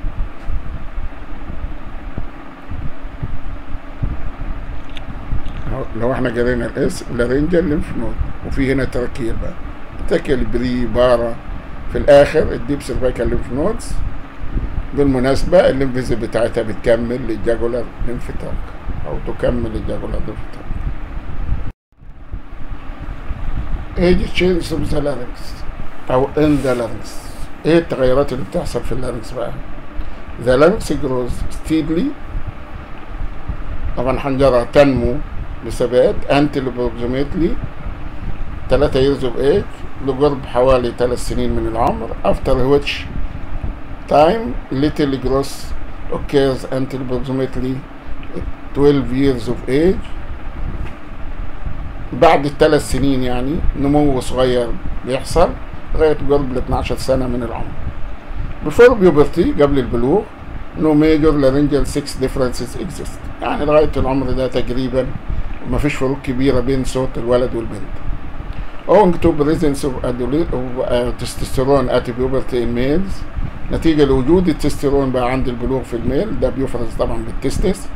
لو احنا جرينا الاسم لارنجال ليمف نود، وفي هنا تراكيال بقى، تراكيال بري بارا في الاخر الديب سيرفايكال ليمف نودز. بالمناسبه الليمف بتاعتها بتكمل للجاجولار ليمف تراك او تكمل للجاجولار ليمف تراك. ايه تشينجز اوف ذا لارنكس او ان ذا لارنكس؟ ايه التغيرات اللي بتحصل في اللارنكس بقى؟ ذا لارنكس جروز ستيدلي، طبعا الحنجره تنمو بثبات انتل بروكسيميتلي 3 years of age لقرب حوالي 3 سنين من العمر. after which time little growth occurs until approximately 12 years of age. بعد ال3 سنين يعني نمو صغير بيحصل لغاية قرب ل12 سنة من العمر. before puberty قبل البلوغ no major laryngeal sex differences exist، يعني لغاية العمر ده تقريبا مفيش فروق كبيرة بين صوت الولد والبنت. owing to presence of testosterone at puberty in males، نتيجة لوجود التستيرون بقى عند البلوغ في الميل، ده بيفرز طبعا بالتستس.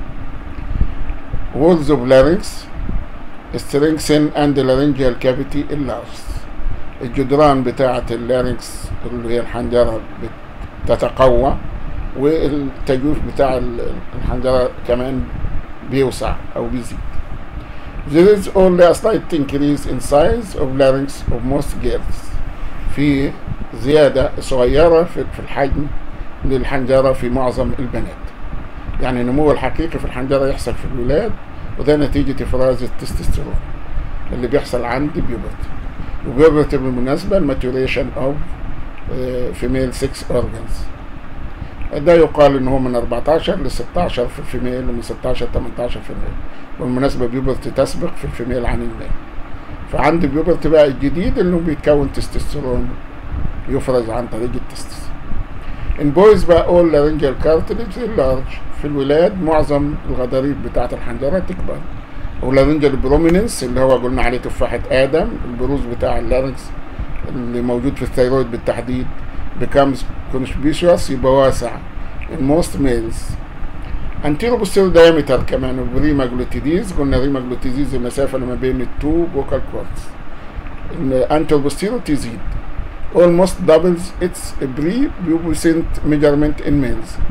walls of larynx strengthen and laryngeal cavity enlarged، الجدران بتاعة اللارynx اللي هي الحنجرة بتتقوى، والتجويف بتاع الحنجرة كمان بيوسع أو بيزيد. There is only a slight increase in size of larynx of most girls، في زيادة صغيرة في الحجم للحنجرة في معظم البنات. يعني النمو الحقيقي في الحنجرة يحصل في الولاد، وده نتيجة إفراز التستوستيرون اللي بيحصل عند بيوبرتي. وبيوبرتي بالمناسبة الماتوريشن أوف female sex organs، ده يقال ان هو من 14 ل 16 في الفيميل ومن 16 ل 18 في الميل. والمناسبة بيوبرتي تسبق في الفيميل عن الميل. فعند بيوبرتي بقى الجديد انه بيتكون تستوستيرون يفرز عن طريق التستس. ان بويز بقى all laryngeal cartilage enlarge، في الولاد معظم الغضاريف بتاعة الحنجرة تكبر. واللارنجال بروميننس اللي هو قلنا عليه تفاحة آدم، البروز بتاع اللارنكس اللي موجود في الثيرويد بالتحديد becomes conspicuous، يبقى واسع in most males. anterior posterior diameter كمان الريما جلوتيديز، قلنا ريما جلوتيديز المسافة اللي ما بين التو vocal cords. anterior posterior تزيد almost doubles its pre-pubescent measurement in males،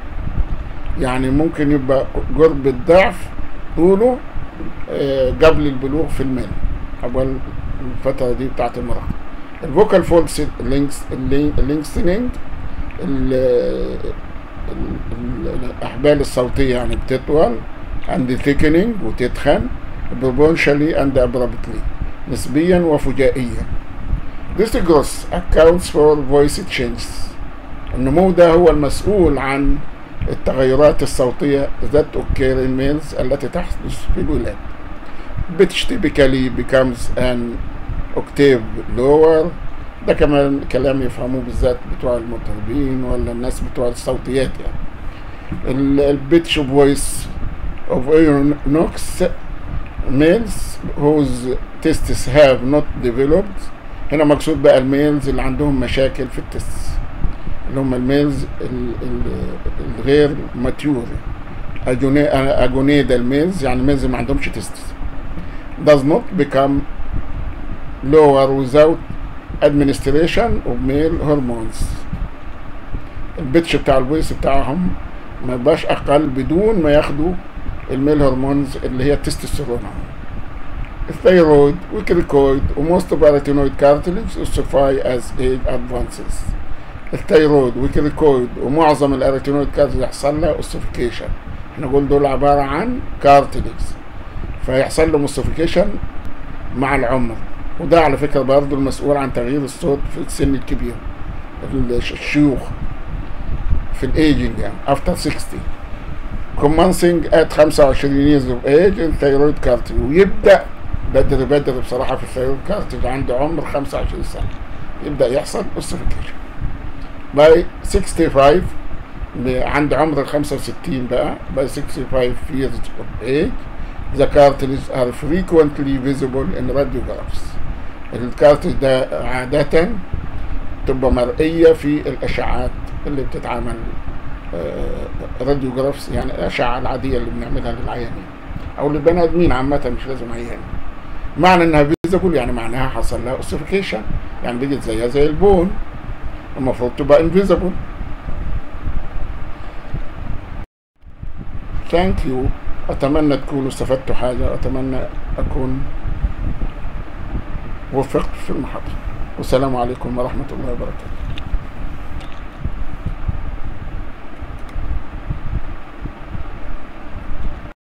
يعني ممكن يبقى قرب الضعف طوله قبل البلوغ في الميل، قبل الفترة دي بتاعت المراهقة. الفوكال فولد لينكسنينج، الأحبال الصوتية يعني بتطول، and thickening وتتخن proportionally and abruptly، نسبيا وفجائيا. This growth accounts for voice changes، النمو ده هو المسؤول عن التغيرات الصوتية that occur in males التي تحدث في الولاد. pitch typically becomes an octave lower، ده كمان كلام يفهموه بالذات بتوع المطربين ولا الناس بتوع الصوتيات يعني. البيتش فويس of eunuchs males whose testes have not developed، هنا مقصود بقى الميلز اللي عندهم مشاكل في التستس، اللي هم الميلز الغير ماتيور. اجونيدا الميلز يعني الميلز ما عندهمش تستس. does not become lower without administration of male hormones، البيتش بتاع الفويس بتاعهم ما يبقاش اقل بدون ما ياخدوا الميل هرمونز اللي هي التستوستيرون. الثيرويد والكريكويد وموست اوف اريتينويد كارتليج ossify as age advances. الثيرويد والكريكويد ومعظم الاريتينويد كارتليج يحصل لها اوسيفيكيشن، احنا نقول دول عباره عن كارتليجز. فيحصل له مستفيكيشن مع العمر. وده على فكرة برضه المسؤول عن تغيير الصوت في السن الكبير، الشيوخ في الايجنج يعني after 60 commencing at 25 years of age الثيرويد كارتج. ويبدأ بدري بصراحة في الثيرويد كارتج عند عمر 25 سنة يبدأ يحصل اوسيفيكيشن. باي 65 عند عمر 65 بقى by 65 years of age the cartilages are frequently visible in radiographs. الكارتج ده عادة تبقى مرئية في الأشعات اللي بتتعمل راديوجرافس، يعني الأشعة العادية اللي بنعملها للعيانين أو للبني آدمين عامة، مش لازم عيان. معنى إنها فيزيبل يعني معناها حصل لها اوسيفيكيشن، يعني بقت زيها زي البون، المفروض تبقى انفيزيبل. ثانك يو. أتمنى تكونوا استفدتوا حاجة، وأتمنى أكون وفقت في المحاضرة. والسلام عليكم ورحمة الله وبركاته.